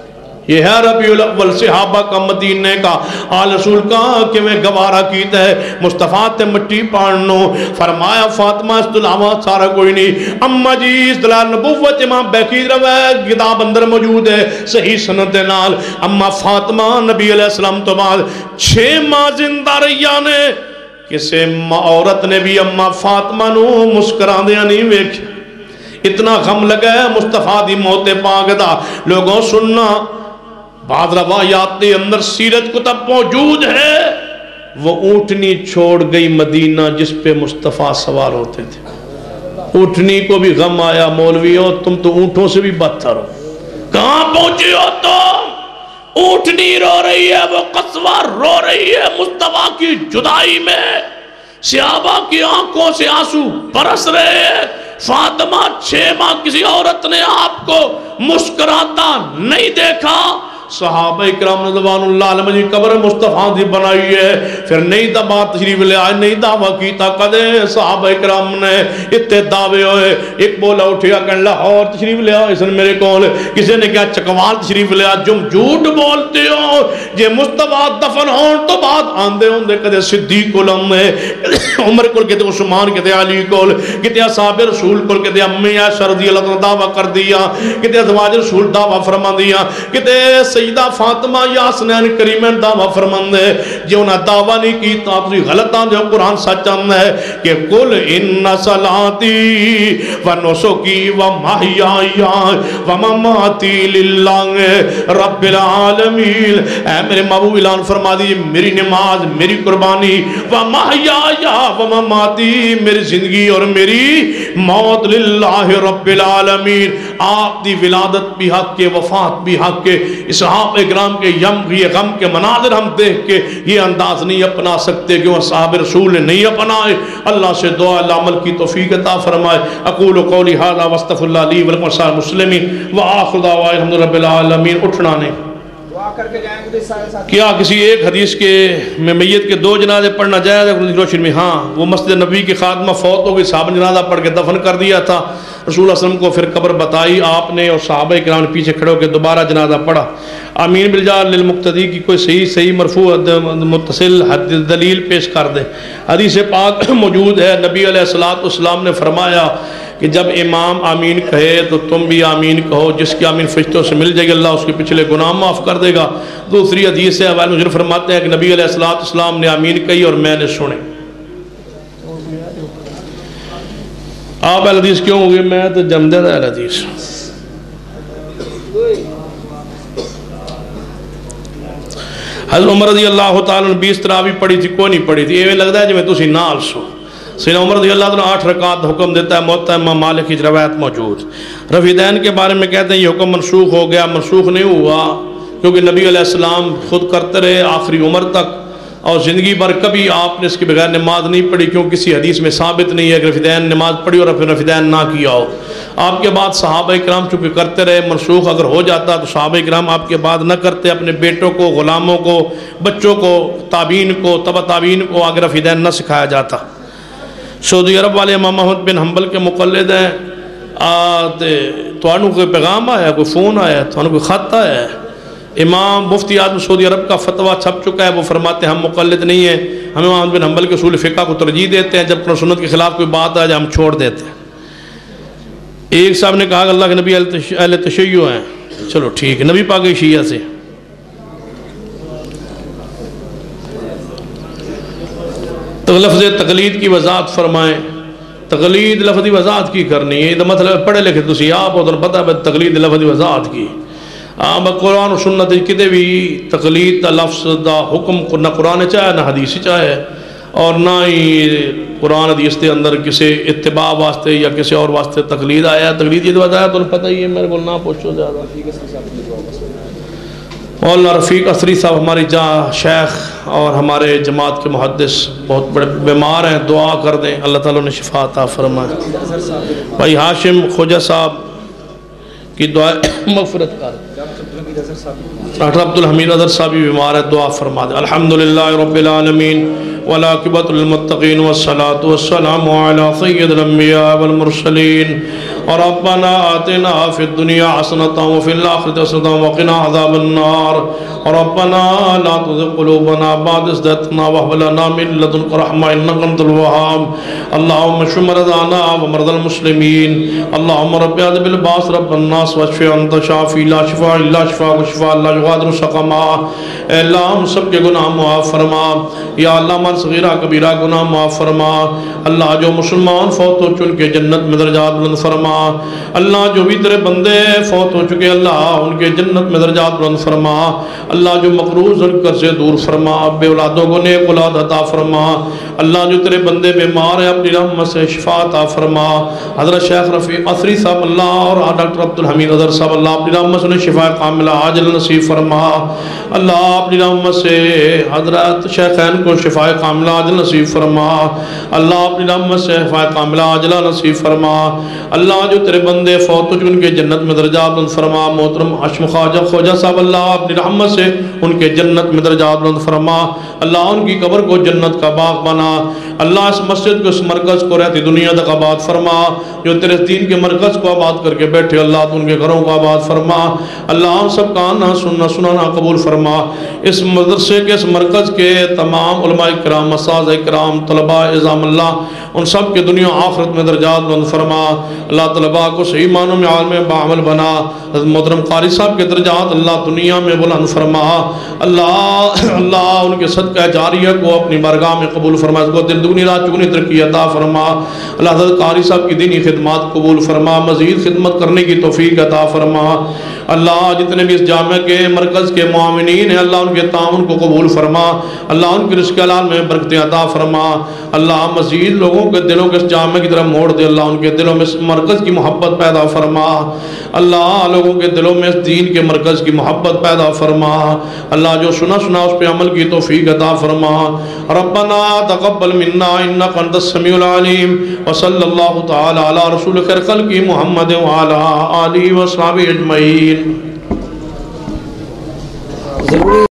B: یہ ہے ربیع الاول صحابہ کا مدینے کا آل رسول کا کہ میں گوارہ کیتا ہے مصطفیٰ تے مٹی پاننو فرمایا فاطمہ اس دلاوہ سارا کوئی نہیں اما جی اس دلال نبوت امام بیقید روے کتاب اندر موجود ہے صحیح سند نال اما فاطمہ نبی علیہ السلام تو بعد چھ ماہ زندہ رہیانے کسے عورت نے بھی اما فاطمہ نو مسکران دیا نہیں ویکھ اتنا غم لگا ہے مصطفیٰ دی موت پاک دا لوگوں سننا بعض روایات کے اندر سیرت کتب موجود ہے وہ اونٹنی چھوڑ گئی مدینہ جس پہ مصطفیٰ سوار ہوتے تھے اونٹنی کو بھی غم آیا مولوی ہو تم تو اونٹوں سے بھی بدتر ہو کہاں پہنچی ہو تم اونٹنی رو رہی ہے وہ قصوہ رو رہی ہے مصطفیٰ کی جدائی میں صحابہ کی آنکھوں سے آنسو برس رہے ہیں فاطمہ چھ ماہ کسی عورت نے آپ کو مسکراتا نہیں دیکھا صحابہ اکرام رضوان اللہ علیہ مجھے قبر مصطفیٰ دی بنائی ہے پھر نئی دا بات تشریف لے آئے نئی دعویٰ کیتا کدے صحابہ اکرام نے اتنے دعوے ہوئے ایک بولا اٹھیا کہ لاہور تشریف لے آئے اسن میرے کول کسی نے کہا چکوال تشریف لے آئے جم جھوٹ بولتے ہو جے مصطفیٰ دفن ہون تو بعد آندے ہوندے کدے صدیق علم نے عمر کول کہتے عثمان کہتے علی کول کہتے اصحاب رسول کول کہتے امی عائشہ رضی اللہ عنہ دعویٰ کر دیا کہتے ازواج رسول دعویٰ فرما دیا کہتے سیدہ فاطمہ یا سنین کریمین دعویٰ فرمان دے جو انہا دعویٰ نہیں کی تو آپ سے غلط آن جو قرآن سچ آن ہے کہ قل ان صلاتی و نسکی و محیائی و مماتی للہ رب العالمین اے میرے محبوب اعلان فرما دی میری نماز میری قربانی و محیائی و مماتی میری زندگی اور میری موت للہ رب العالمین آپ دی ولادت بھی حق کے وفات بھی حق کے صحابہ اکرام کے یم یہ غم کے مناظر ہم دیکھ کے یہ انداز نہیں اپنا سکتے کہ وہ صحاب رسول نے نہیں اپنائے اللہ سے دعا اللہ عمل کی توفیق عطا فرمائے اقول قولی ھذا واستغفر اللہ لی ولکم ولسائر المسلمین وآخر دعوانا الحمد للہ رب العالمین اٹھنا نہیں کیا کسی ایک حدیث کے میں میت کے دو جنازے پڑھنا جائز ہے روشن میں ہاں وہ مسجد نبی کی خادمہ فوت ہو گئی صحابہ نے جنازہ پڑھ کے دفن کر دیا تھا رسول اللہ علیہ وسلم کو پھر قبر بتائی آپ نے اور صحابہ اکرام نے پیچھے کھڑے ہو کے دوبارہ جنازہ پڑھا آمین بالجار للمقتدی کی کوئی صحیح صحیح مرفوع متصل دلیل پیش کر دے حدیث پاک موجود ہے نبی علیہ السلام نے فرمایا کہ جب امام آمین کہے تو تم بھی آمین کہو جس کی آمین فرشتوں سے مل جائے گی اللہ اس کے پچھلے گناہ معاف کر دے گا دوسری حدیث ہے حوالہ مجھر فرماتے ہیں کہ نبی علیہ السلام نے آمین کہی اور میں نے سنے آپ اہل حدیث کیوں ہوگی میں تو جمدے تھا اہل حدیث حضرت عمر رضی اللہ تعالیٰ نے بیس تراوی پڑھی تھی کوئی نہیں پڑھی تھی یہ لگتا ہے جو میں تسی نال سو سیدنا عمر رضی اللہ عنہ آٹھ رکعات حکم دیتا ہے موتا امام مالک کی روایت موجود رفیدین کے بارے میں کہتے ہیں یہ حکم منسوخ ہو گیا منسوخ نہیں ہوا کیونکہ نبی علیہ السلام خود کرتے رہے آخری عمر تک اور زندگی بھر کبھی آپ نے اس کے بغیر نماز نہیں پڑھی کیوں کسی حدیث میں ثابت نہیں ہے کہ رفیدین نماز پڑھی اور پھر رفیدین نہ کیا ہو آپ کے بعد صحابہ اکرام چونکہ کرتے رہے منسوخ اگر ہو جاتا تو صحابہ اکرام آپ کے بعد نہ کرتے اپنے بیٹوں کو غلاموں کو بچوں کو تابعین کو تبع تابعین کو آگے رفیدین نہ سکھایا جاتا سعودی عرب والے امام احمد بن حنبل کے مقلد ہیں تو انہوں کوئی پیغام آیا کوئی فون آیا تو انہوں کوئی خط آیا ہے امام مفتی اعظم سعودی عرب کا فتویٰ چھپ چکا ہے وہ فرماتے ہیں ہم مقلد نہیں ہیں ہم امام احمد بن حنبل کے اصول فقہ کو ترجیح دیتے ہیں جب قرآن سنت کے خلاف کوئی بات آ جائے ہم چھوڑ دیتے ہیں ایک صاحب نے کہا کہ اللہ کے نبی اہل تشیع ہیں چلو ٹھیک ہے نبی پاک شیعہ سے تو لفظ تقلید کی وضاحت فرمائیں تقلید لفظی وضاحت کی کرنی ہے مطلب پڑھے لکھے تسی آپ اور پتہ ہے تقلید لفظی وضاحت کی آم قرآن و سنت کتے بھی تقلید دا لفظ دا حکم نہ قرآن چاہے نہ حدیث چاہے اور نہ ہی قرآن حدیث کے اندر کسی اتباع واسطے یا کسی اور واسطے تقلید آیا تقلید یہ بتایا تو پتہ ہی ہے میرے کو نہ پوچھو زیادہ مولانا رفیق اسری صاحب ہماری جہاں شیخ اور ہمارے جماعت کے محدث بہت بڑے بیمار ہیں دعا کر دیں اللہ تعالیٰ نے شفا عطا فرمائے بھائی ہاشم خوجہ صاحب کی دعا مغفرت کر ڈاکٹر عبدالحمید اظہر صاحب بھی بیمار ہے دعا فرما دیں الحمدللہ رب العالمین والعاقبۃ للمتقین والصلاة والسلام علی سید الانبیاء والمرسلین ربنا آتنا فی الدنیا حسنۃ وفی الآخرۃ حسنۃ وقنا عذاب النار ربنا لا تزغ قلوبنا بعد إذ هديتنا وهب لنا من لدنك رحمة إنك أنت الوهاب اللهم اشف مرضانا ومرضى المسلمين اللهم رب اذهب الباس رب الناس واشف أنت شافي لا شفاء إلا شفاءك شفاء لا يغادر سقما اے اللہ ہم سب کے گناہ معاف فرما یا اللہ ہمارا صغیرہ کبیرہ گناہ معاف فرما اللہ جو مسلمان فوت ہو چن کے جنت میں درجات بلند فرما اللہ جو بھی تیرے بندے فوت ہو چکے اللہ ان کے جنت میں درجات بلند فرما اللہ جو مقروض کر سے دور فرما بے اولادوں کو نیک اولاد عطا فرما اللہ جو تیرے بندے بیمار ہیں اپنی رحمت سے شفا عطا فرما حضرت شیخ رفیع اثری صاحب اللہ اور ڈاکٹر عبدالحمید اظہر صاحب اللہ اپنی رحمت سے انہیں شفا کاملہ عاجل نصیب فرما اللہ اپنی رحمت سے حضرت شیخین کو شفا کاملہ عاجل نصیب فرما اللہ اپنی رحمت سے شفا کاملہ عاجلہ نصیب فرما اللہ جو تیرے بندے فوت ہو ان کے جنت میں درجات بلند فرما محترم حشم خواجہ خواجہ صاحب اللہ اپنی رحمت سے ان کے جنت میں درجات بلند فرما اللہ ان کی قبر کو جنت کا باغ بنا اللہ اس مسجد کو اس مرکز کو رہتی دنیا تک آباد فرما جو تیرے دین کے مرکز کو آباد کر کے بیٹھے اللہ تو ان کے گھروں کو آباد فرما اللہ ہم سب کا آنا سننا سنانا قبول فرما اس مدرسے کے اس مرکز کے تمام علماء کرام اساتذہ کرام طلباء اعظام اللہ ان سب کے دنیا آخرت میں درجات بلند فرما اللہ طلباء کو صحیح معنوں میں عالم بعمل بنا حضرت محترم قاری صاحب کے درجات اللہ دنیا میں بلند فرما اللہ اللہ ان کے صدقہ جاریہ کو اپنی بارگاہ میں قبول فرما اس کو دل دگنی رات چگنی ترقی عطا فرما اللہ حضرت قاری صاحب کی دینی خدمات قبول فرما مزید خدمت کرنے کی توفیق عطا فرما اللہ جتنے بھی اس جامعہ کے مرکز کے معاونین ہیں اللہ ان کے تعاون کو قبول فرما اللہ ان کے رزق حلال میں برکتیں عطا فرما اللہ مزید لوگوں کے دلوں کے اس جامعہ کی طرف موڑ دے اللہ ان کے دلوں میں اس مرکز کی محبت پیدا فرما اللہ لوگوں کے دلوں میں اس دین کے مرکز کی محبت پیدا فرما اللہ جو سنا سنا اس پہ عمل کی توفیق عطا فرما ربنا تقبل منا انک انت السمیع العلیم وصلی اللہ تعالی علی رسول خیر خلق محمد وعلی آلہ وصحبہ اجمعین.